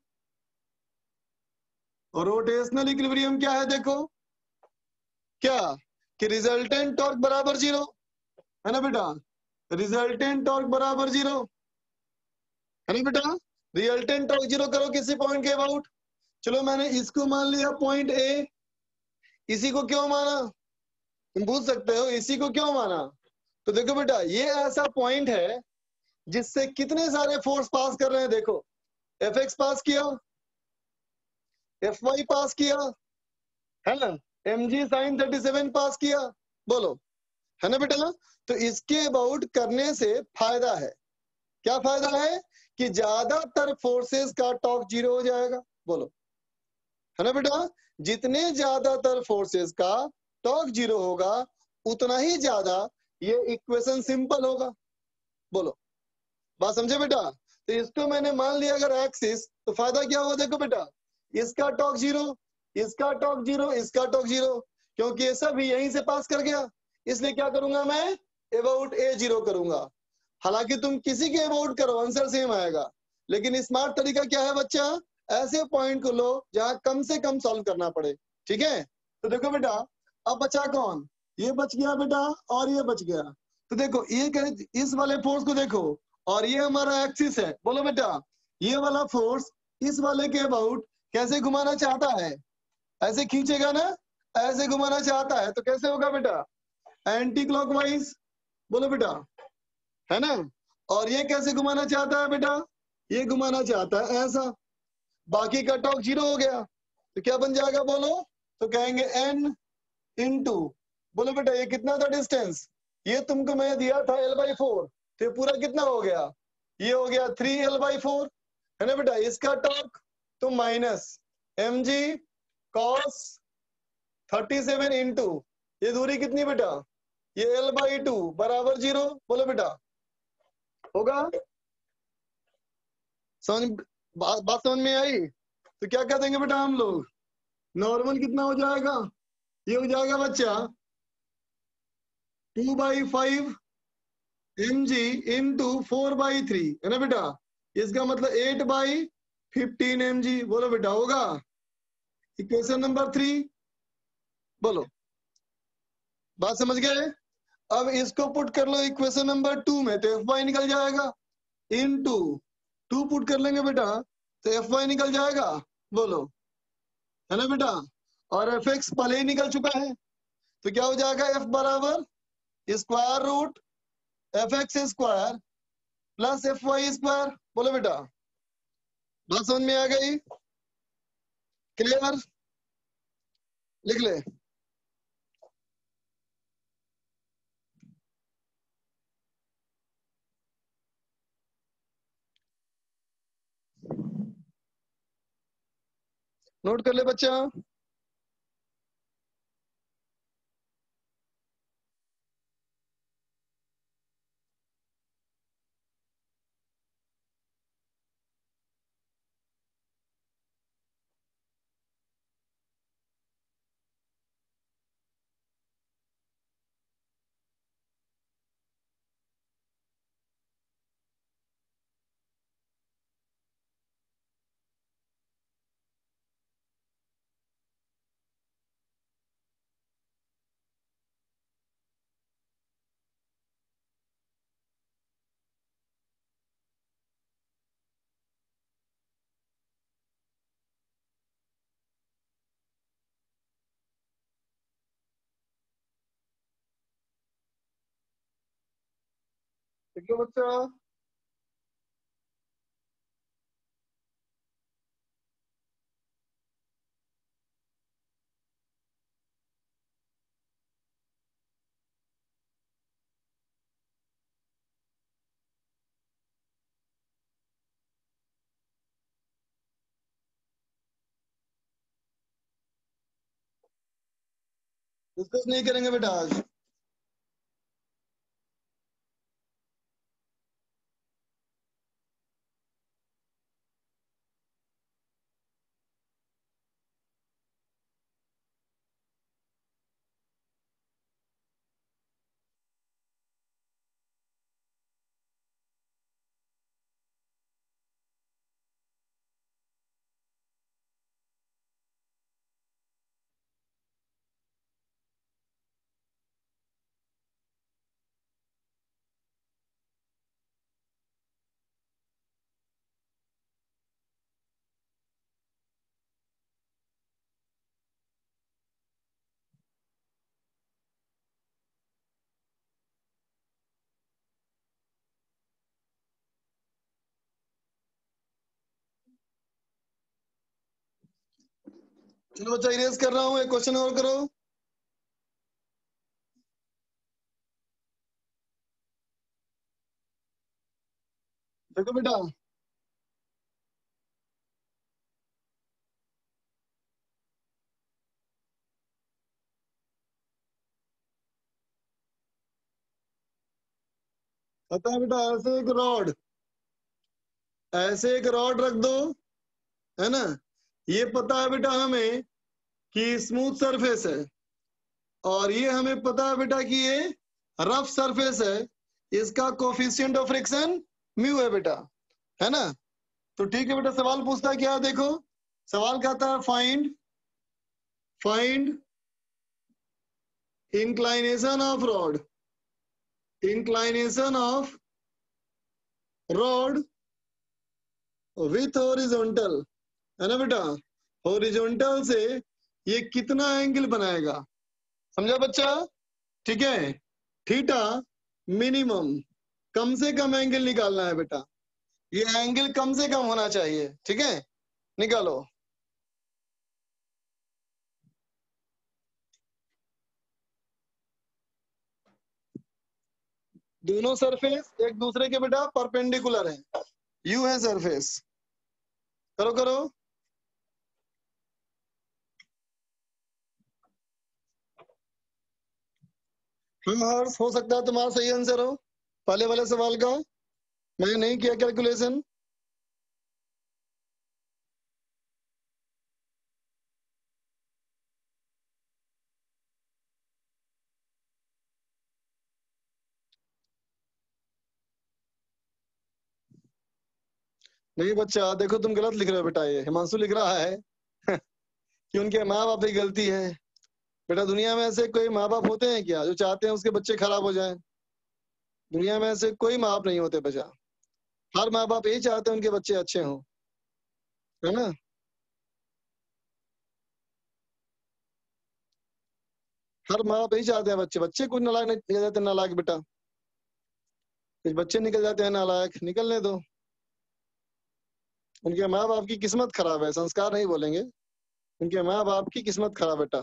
S1: और रोटेशनल इक्विलिब्रियम क्या है, देखो क्या, कि रिजल्टेंट टॉर्क बराबर 0, है ना बेटा, रिजल्टेंट टॉर्क बराबर 0, है ना बेटा, रिजल्टेंट टॉर्क 0 करो किसी पॉइंट के अबाउट। चलो मैंने इसको मान लिया पॉइंट ए, इसी को क्यों माना, तुम पूछ सकते हो इसी को क्यों माना। तो देखो बेटा, ये ऐसा पॉइंट है जिससे कितने सारे फोर्स पास कर रहे हैं, देखो Fx पास किया, Fy पास किया, है ना, mg sin 37 पास किया, बोलो, है ना बेटा। तो इसके अबाउट करने से फायदा है, क्या फायदा है, कि ज्यादातर फोर्सेस का टॉर्क 0 हो जाएगा, बोलो, है ना बेटा। जितने ज्यादातर फोर्सेस का टॉर्क 0 होगा उतना ही ज्यादा ये इक्वेशन सिंपल होगा, बोलो, बात समझे बेटा। तो इसको मैंने मान लिया अगर एक्सिस, तो फायदा क्या हुआ, देखो बेटा, इसका टॉर्क 0, इसका टॉर्क 0, इसका टॉर्क 0, क्योंकि ये सब यहीं से पास कर गया, इसलिए क्या करूंगा मैं, अबाउट ए 0 करूंगा। हालांकि तुम किसी के अबाउट करो आंसर सेम आएगा, लेकिन स्मार्ट तरीका क्या है बच्चा, ऐसे पॉइंट को लो जहां कम से कम सॉल्व करना पड़े, ठीक है। तो देखो बेटा, अब बचा कौन, ये बच गया बेटा और ये बच गया। तो देखो ये इस वाले फोर्स को देखो, और ये हमारा एक्सिस है, बोलो बेटा, ये वाला फोर्स इस वाले के अबाउट कैसे घुमाना चाहता है, ऐसे खींचेगा ना, ऐसे घुमाना चाहता है, तो कैसे होगा बेटा, एंटी क्लॉकवाइज, बोलो बेटा, है ना। और ये कैसे घुमाना चाहता है बेटा, ये घुमाना चाहता है ऐसा, बाकी का टॉर्क 0 हो गया, तो क्या बन जाएगा, बोलो, तो कहेंगे n इंटू, बोलो बेटा, ये कितना था डिस्टेंस, ये तुमको मैं दिया था l/4, तो ये पूरा कितना हो गया, ये हो गया 3l/4, है ना बेटा। इसका टॉर्क तो माइनस mg cos 37 इंटू, ये दूरी कितनी बेटा, ये l/2 बराबर 0, बोलो बेटा, होगा, समझ, बात समझ में आई। तो क्या कह देंगे बेटा हम लोग, नॉर्मल कितना हो जाएगा, ये हो जाएगा बच्चा 2/5 mg इंटू 4/3, है ना बेटा, इसका मतलब 8/15 mg, बोलो बेटा, होगा, इक्वेशन नंबर 3, बोलो, बात समझ गए। अब इसको पुट कर लो इक्वेशन नंबर 2 में, तो Fy निकल जाएगा, इंटू 2 पुट कर लेंगे बेटा, तो Fy निकल जाएगा, बोलो, है ना बेटा, और Fx पहले ही निकल चुका है, तो क्या हो जाएगा, F बराबर square root Fx square plus Fy square, बोलो बेटा, बात समझ में आ गई, क्लियर, लिख ले। नोट कर ले बच्चा। ठीक है बच्चा। डिस्कस नहीं करेंगे बेटा आज। चलो बच्चा इरेज कर रहा हूँ, एक क्वेश्चन और करो। देखो बेटा, पता है बेटा, ऐसे एक रॉड रख दो, है ना। ये पता है बेटा हमें कि स्मूथ सरफेस है, और ये हमें पता है बेटा कि ये रफ सरफेस है। इसका कोफिशिएंट ऑफ फ्रिक्शन म्यू है बेटा, है ना। तो ठीक है बेटा, सवाल पूछता है क्या, देखो सवाल कहता है find inclination of rod with horizontal, है ना बेटा। हॉरिजॉन्टल से ये कितना एंगल बनाएगा, समझा बच्चा। ठीक है, थीटा मिनिमम, कम से कम एंगल निकालना है बेटा। ये एंगल कम से कम होना चाहिए, ठीक है, निकालो। दोनों सरफेस एक दूसरे के बेटा परपेंडिकुलर है, यू है सरफेस। करो करो। हर्ष, हो सकता है तुम्हारा सही आंसर हो पहले वाले सवाल का, मैंने नहीं किया कैलकुलेशन। नहीं बच्चा, देखो तुम गलत लिख रहे हो बेटा, ये हिमांशु लिख रहा है कि उनके माँ बाप की गलती है। बेटा दुनिया में ऐसे कोई माँ बाप होते हैं क्या जो चाहते हैं उसके बच्चे खराब हो जाएं? दुनिया में ऐसे कोई माँ बाप नहीं होते बच्चा। हर माँ बाप यही चाहते हैं उनके बच्चे अच्छे हों, है ना। हर माँ बाप यही चाहते हैं बच्चे बच्चे कुछ नालायक निकल जाते हैं, नालायक बेटा, कुछ बच्चे निकल जाते हैं नालायक, निकलने दो। उनके माँ बाप की किस्मत खराब है, संस्कार नहीं बोलेंगे, उनके माँ बाप की किस्मत खराब बेटा।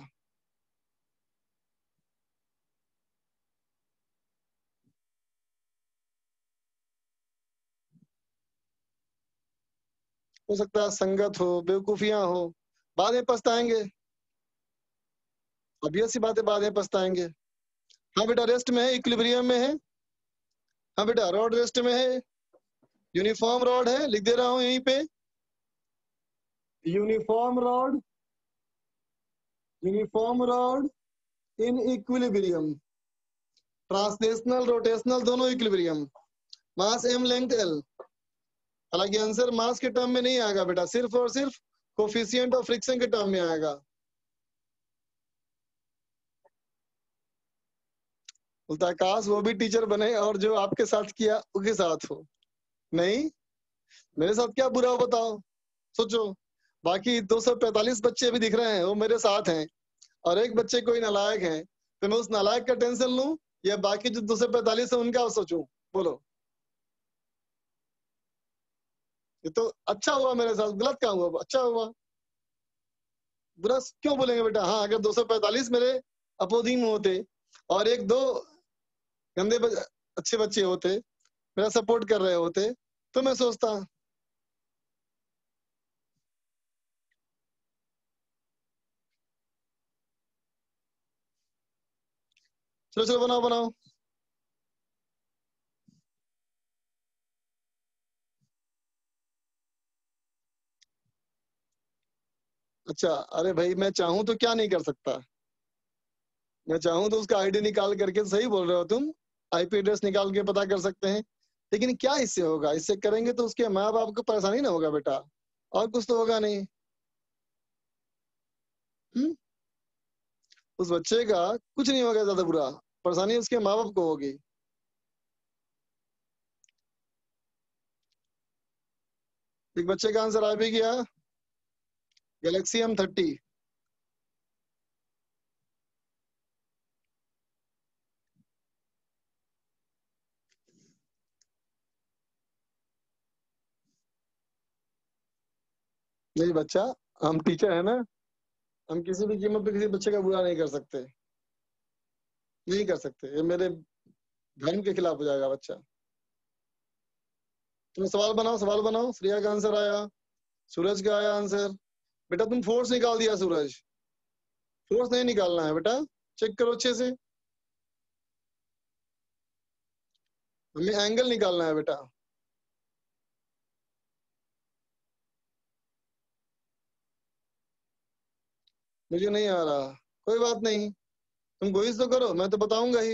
S1: हो सकता है संगत हो, बेवकूफियां हो, बाद में पछताएंगे, ऑब्वियस सी बात है, बाद में पछताएंगे। हाँ बेटा रेस्ट में है, इक्विलिब्रियम में है। हाँ बेटा रॉड रेस्ट में है, यूनिफॉर्म रॉड है, लिख दे रहा हूं यहीं पे, uniform rod in equilibrium, translational rotational दोनों equilibrium, mass m length l। हालांकि आंसर मास के टर्म में नहीं आएगा बेटा, सिर्फ और सिर्फ कोफिशिएंट ऑफ फ्रिक्शन के टर्म में आएगा। बोलता है काश वो भी टीचर बने और जो आपके साथ किया उसके साथ हो। नहीं, मेरे साथ क्या बुरा हो बताओ, सोचो। बाकी 245 बच्चे भी दिख रहे हैं, वो मेरे साथ हैं, और एक बच्चे कोई नालायक है, तो मैं उस नालायक का टेंशन लूं या बाकी जो 245 है उनका सोचूं? बोलो, ये तो अच्छा हुआ मेरे साथ, गलत क्या हुआ? अच्छा हुआ, बुरा क्यों बोलेंगे बेटा? हाँ, अगर 245 मेरे अपोजिंग में होते और एक दो गंदे अच्छे बच्चे होते, मेरा सपोर्ट कर रहे होते, तो मैं सोचता। चलो चलो बनाओ बनाओ। अच्छा, अरे भाई मैं चाहूं तो क्या नहीं कर सकता? मैं चाहूं तो उसका आईडी निकाल करके, सही बोल रहे हो तुम, आईपी एड्रेस निकाल के पता कर सकते हैं, लेकिन क्या इससे होगा? इससे करेंगे तो उसके माँ बाप को परेशानी ना होगा बेटा, और कुछ तो होगा नहीं। उस बच्चे का कुछ नहीं होगा ज्यादा बुरा, परेशानी उसके माँ बाप को होगी। एक बच्चे का आंसर आ भी गया, गैलेक्सी M30। नहीं बच्चा, हम टीचर है ना, हम किसी भी कीमत पे किसी बच्चे का बुरा नहीं कर सकते, नहीं कर सकते, ये मेरे धर्म के खिलाफ हो जाएगा बच्चा। तुम सवाल बनाओ, सवाल बनाओ। श्रेया का आंसर आया, सूरज का आया आंसर। बेटा तुम फोर्स निकाल दिया सूरज, फोर्स नहीं निकालना है बेटा, चेक करो अच्छे से, हमें एंगल निकालना है बेटा। मुझे नहीं आ रहा, कोई बात नहीं, तुम कोशिश तो करो, मैं तो बताऊंगा ही।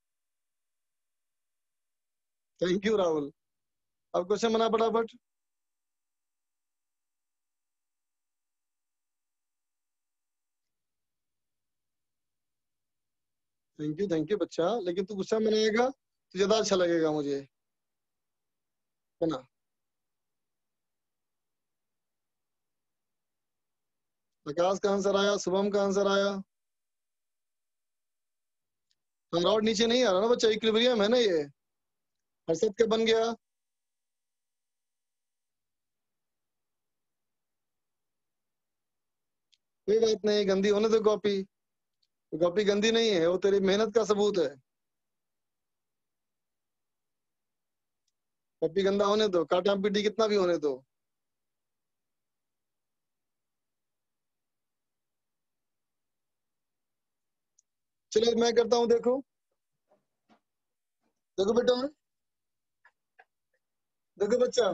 S1: Thank you Rahul. अब क्वेश्चन बना फटाफट। थैंक यू बच्चा, लेकिन तू क्वेश्चन बनाएगा तो ज्यादा अच्छा लगेगा मुझे, है ना? आकाश का आंसर आया, शुभम का आंसर आया। रॉड नीचे नहीं आ रहा ना बच्चा, इक्विलिब्रियम है ना ये। हर्षद का बन गया, कोई बात नहीं, गंदी होने दो कॉपी, कॉपी गंदी नहीं है, वो तेरी मेहनत का सबूत है। कॉपी गंदा होने दो, काटा पीटी कितना भी होने दो। चलो मैं करता हूँ, देखो देखो बेटा, देखो बच्चा,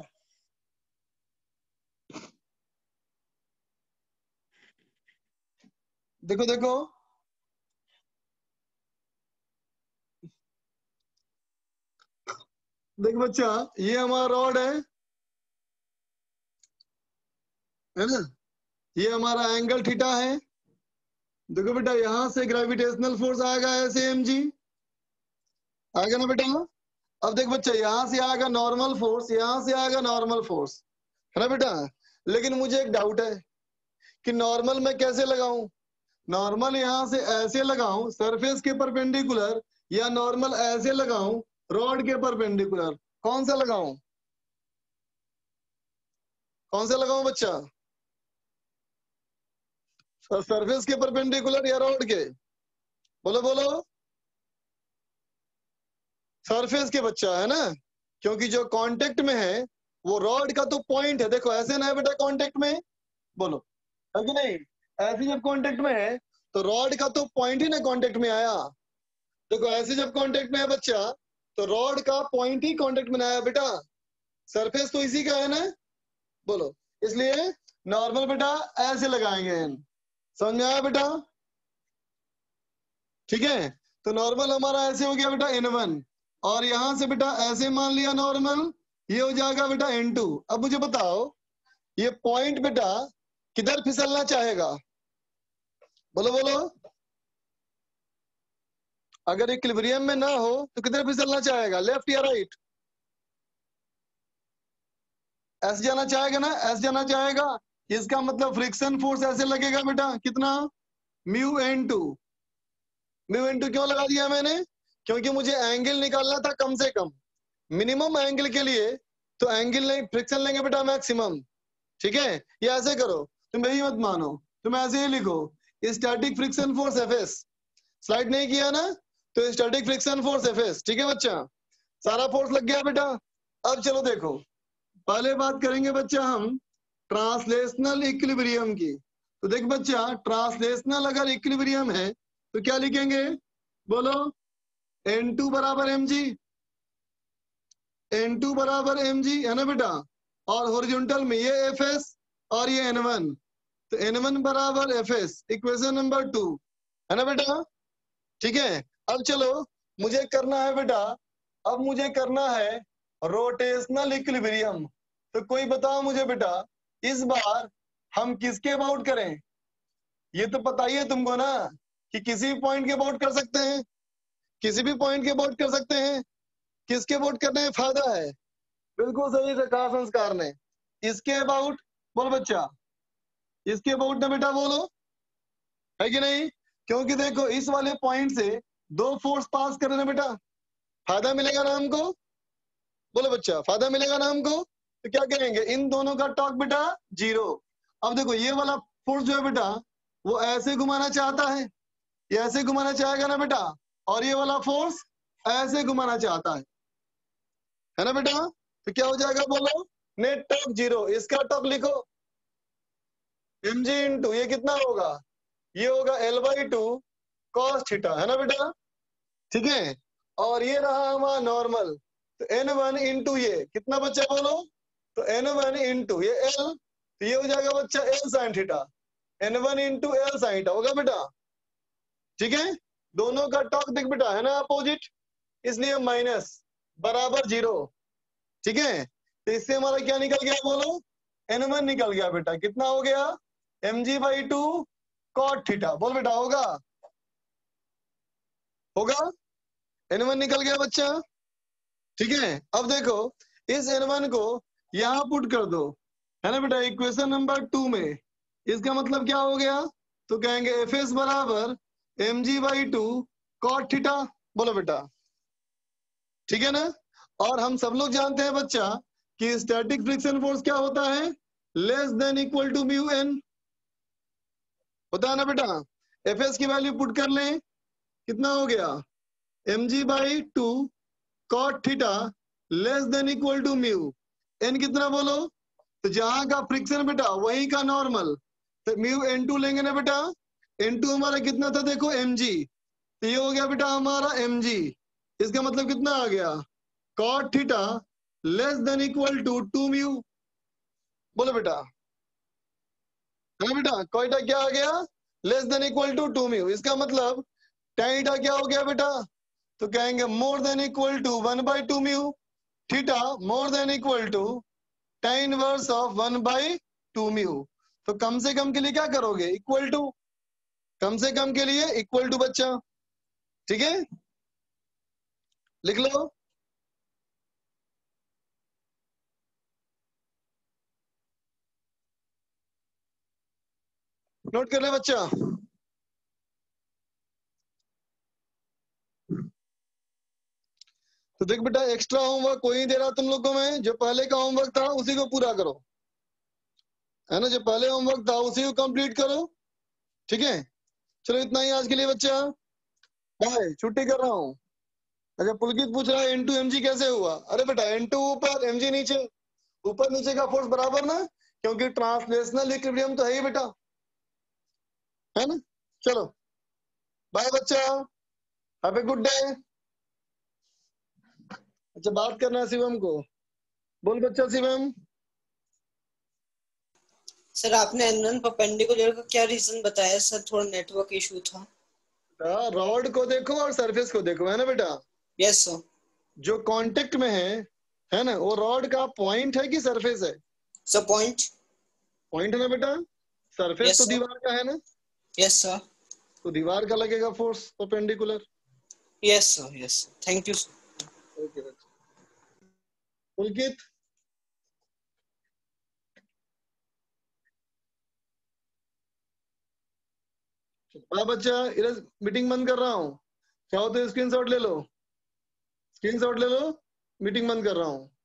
S1: देखो देखो, देखो बच्चा, ये हमारा रॉड है ना, ये हमारा एंगल थीटा है। देखो बेटा, यहां से ग्रेविटेशनल फोर्स आएगा ऐसे mg, आएगा ना बेटा? अब देख बच्चा, यहां से आएगा नॉर्मल फोर्स, यहां से आएगा नॉर्मल फोर्स, है ना बेटा? लेकिन मुझे एक डाउट है कि नॉर्मल मैं कैसे लगाऊं? नॉर्मल यहां से ऐसे लगाऊं सरफेस के परपेंडिकुलर, या नॉर्मल ऐसे लगाऊं रॉड के परपेंडिकुलर? कौन सा लगाऊं, कौन सा लगाऊं बच्चा? सरफेस के परपेंडिकुलर या रॉड के? बोलो बोलो, सरफेस के बच्चा, है ना? क्योंकि जो कांटेक्ट में है वो रॉड का तो पॉइंट है, देखो ऐसे ना है बेटा कांटेक्ट में, बोलो है कि नहीं? ऐसे जब कांटेक्ट में है तो रॉड का तो पॉइंट ही ना कांटेक्ट में आया। देखो ऐसे जब कांटेक्ट में है बच्चा तो रॉड का पॉइंट ही कांटेक्ट में आया बेटा, सरफेस तो इसी का है ना, बोलो। इसलिए नॉर्मल बेटा ऐसे लगाएंगे, समझ में आया बेटा? ठीक है, तो नॉर्मल हमारा ऐसे हो गया बेटा N1, और यहां से बेटा ऐसे मान लिया नॉर्मल, ये हो जाएगा बेटा N2। अब मुझे बताओ ये पॉइंट बेटा किधर फिसलना चाहेगा, बोलो बोलो। अगर इक्विलिब्रियम में ना हो तो किधर फिसलना चाहेगा, लेफ्ट या राइट? ऐसे जाना चाहेगा ना, ऐसे जाना चाहेगा। इसका मतलब फ्रिक्शन फोर्स ऐसे लगेगा बेटा, कितना, μN2। μN2 क्यों लगा दिया मैंने, क्योंकि मुझे एंगल निकालना था कम से कम, मिनिमम एंगल के लिए तो एंगल नहीं, फ्रिक्शन लेंगे बेटा मैक्सिमम। ठीक है, ये ऐसे करो, तुम यही मत मानो, तुम ऐसे ही लिखो static friction force Fs। Slide नहीं किया ना, तो स्टैटिक फ्रिक्शन फोर्स Fs। ठीक है बच्चा, सारा फोर्स लग गया बेटा। अब चलो देखो, पहले बात करेंगे बच्चा हम ट्रांसलेशनल इक्विलिब्रियम की। तो देख बच्चा, ट्रांसलेशनल अगर इक्विलिब्रियम है तो क्या लिखेंगे, बोलो। N2 बराबर mg, N2 बराबर mg है ना बेटा, और हॉरिजॉन्टल में ये Fs और ये N1, तो N1 बराबर Fs, इक्वेशन नंबर 2 है ना बेटा। ठीक है, अब चलो मुझे करना है बेटा, अब मुझे करना है रोटेशनल इक्विलिब्रियम। तो कोई बताओ मुझे बेटा, इस बार हम किसके अबाउट करें? ये तो पता ही है तुमको ना कि किसी भी पॉइंट के अबाउट कर सकते हैं, किसी भी पॉइंट के अबाउट कर सकते हैं। किसके अबाउट करने में फायदा है? बिल्कुल सही कहा संस्कार ने, इसके अबाउट। बोल बच्चा, इसके अबाउट ना बेटा बोलो, है कि नहीं? क्योंकि देखो इस वाले पॉइंट से दो फोर्स पास कर रहे हैं बेटा, फायदा मिलेगा ना हमको, बोलो बच्चा, फायदा मिलेगा ना हमको। तो क्या करेंगे, इन दोनों का टॉर्क बेटा 0। अब देखो ये वाला फोर्स जो है बेटा वो ऐसे घुमाना चाहता है, ये ऐसे घुमाना चाहेगा ना बेटा, और ये वाला फोर्स ऐसे घुमाना चाहता है ना बेटा। तो क्या हो जाएगा बोलो, नेट टॉर्क 0। इसका टॉर्क लिखो mg इंटू ये कितना होगा, ये होगा L/2 cos थीटा, है ना बेटा। ठीक है, और ये रहा हमारा नॉर्मल, तो N1 इंटू ये कितना बच्चा बोलो, तो N1 इंटू ये L, तो ये हो जाएगा बच्चा L sin theta, N1 into L sin theta होगा बेटा। ठीक है, दोनों का टॉर्क देख बेटा है ना अपोजिट, इसलिए माइनस बराबर 0। ठीक है, तो इससे हमारा क्या निकल गया बोलो, N1 निकल गया बेटा, कितना हो गया, mg/2 cot थीटा। बोल बेटा, होगा होगा, N1 निकल गया बच्चा। ठीक है, अब देखो इस N1 को यहां पुट कर दो, है ना बेटा, इक्वेशन नंबर 2 में। इसका मतलब क्या हो गया, तो कहेंगे Fs बराबर mg/2 cot थीटा। बोलो बेटा, ठीक है ना। और हम सब लोग जानते हैं बच्चा कि स्टैटिक फ्रिक्शन फोर्स क्या होता है, less than equal to μn होता है ना बेटा। Fs की वैल्यू पुट कर लें, कितना हो गया, mg/2 cot theta less than equal to mu, n कितना बोलो, तो जहां का फ्रिक्शन बेटा वही का नॉर्मल, तो μn2 लेंगे ना बेटा। n2 हमारा कितना था देखो mg, तो ये हो गया बेटा हमारा mg। इसका मतलब कितना आ गया, cot theta less than equal to 2 mu. बोलो बेटा, है बेटा, cot थीटा क्या आ गया, less than equal to 2 mu. इसका मतलब tan थीटा क्या हो गया बेटा, तो कहेंगे more than equal to 1/2 mu, theta more than equal to tan inverse of 1/2 mu. तो कम से कम के लिए क्या करोगे, इक्वल टू, कम से कम के लिए इक्वल टू बच्चा। ठीक है, लिख लो। नोट कर ले बच्चा। तो देख बेटा, एक्स्ट्रा होमवर्क कोई नहीं दे रहा तुम लोग को मैं, जो पहले का होमवर्क था उसी को पूरा करो, है ना, जो पहले होमवर्क था उसी को कंप्लीट करो। ठीक है, चलो इतना ही आज के लिए बच्चा, बाय, छुट्टी कर रहा हूँ। अच्छा, पुलकित पूछ रहा है N2 mg कैसे हुआ। अरे बेटा, N2 ऊपर mg नीचे, ऊपर नीचे का फोर्स बराबर ना, क्योंकि ट्रांसलेशनल इक्विलिब्रियम तो है ही बेटा। है ना। चलो बाय बच्चा, हैव ए गुड डे। अच्छा बात करना है शिवम को, बोल बच्चा शिवम।
S5: सर आपने अननोन परपेंडिकुलर का क्या रीजन बताया सर? थोड़ा नेटवर्क इशू था।
S1: रॉड को देखो और सरफेस को देखो, है ना बेटा।
S5: Yes sir.
S1: जो कांटेक्ट में है ना, वो रॉड का पॉइंट है कि सरफेस है?
S5: Sir point.
S1: पॉइंट है ना बेटा। सरफेस
S5: Yes,
S1: तो
S5: sir.
S1: दीवार का है ना,
S5: यस सर।
S1: तो दीवार का लगेगा force perpendicular.
S5: Yes sir, yes sir, thank you sir.
S1: Okay बच्चा। पुलकित हाँ बच्चा, इधर मीटिंग बंद कर रहा हूँ, चाहो तो स्क्रीनशॉट ले लो, स्क्रीनशॉट ले लो, मीटिंग बंद कर रहा हूँ।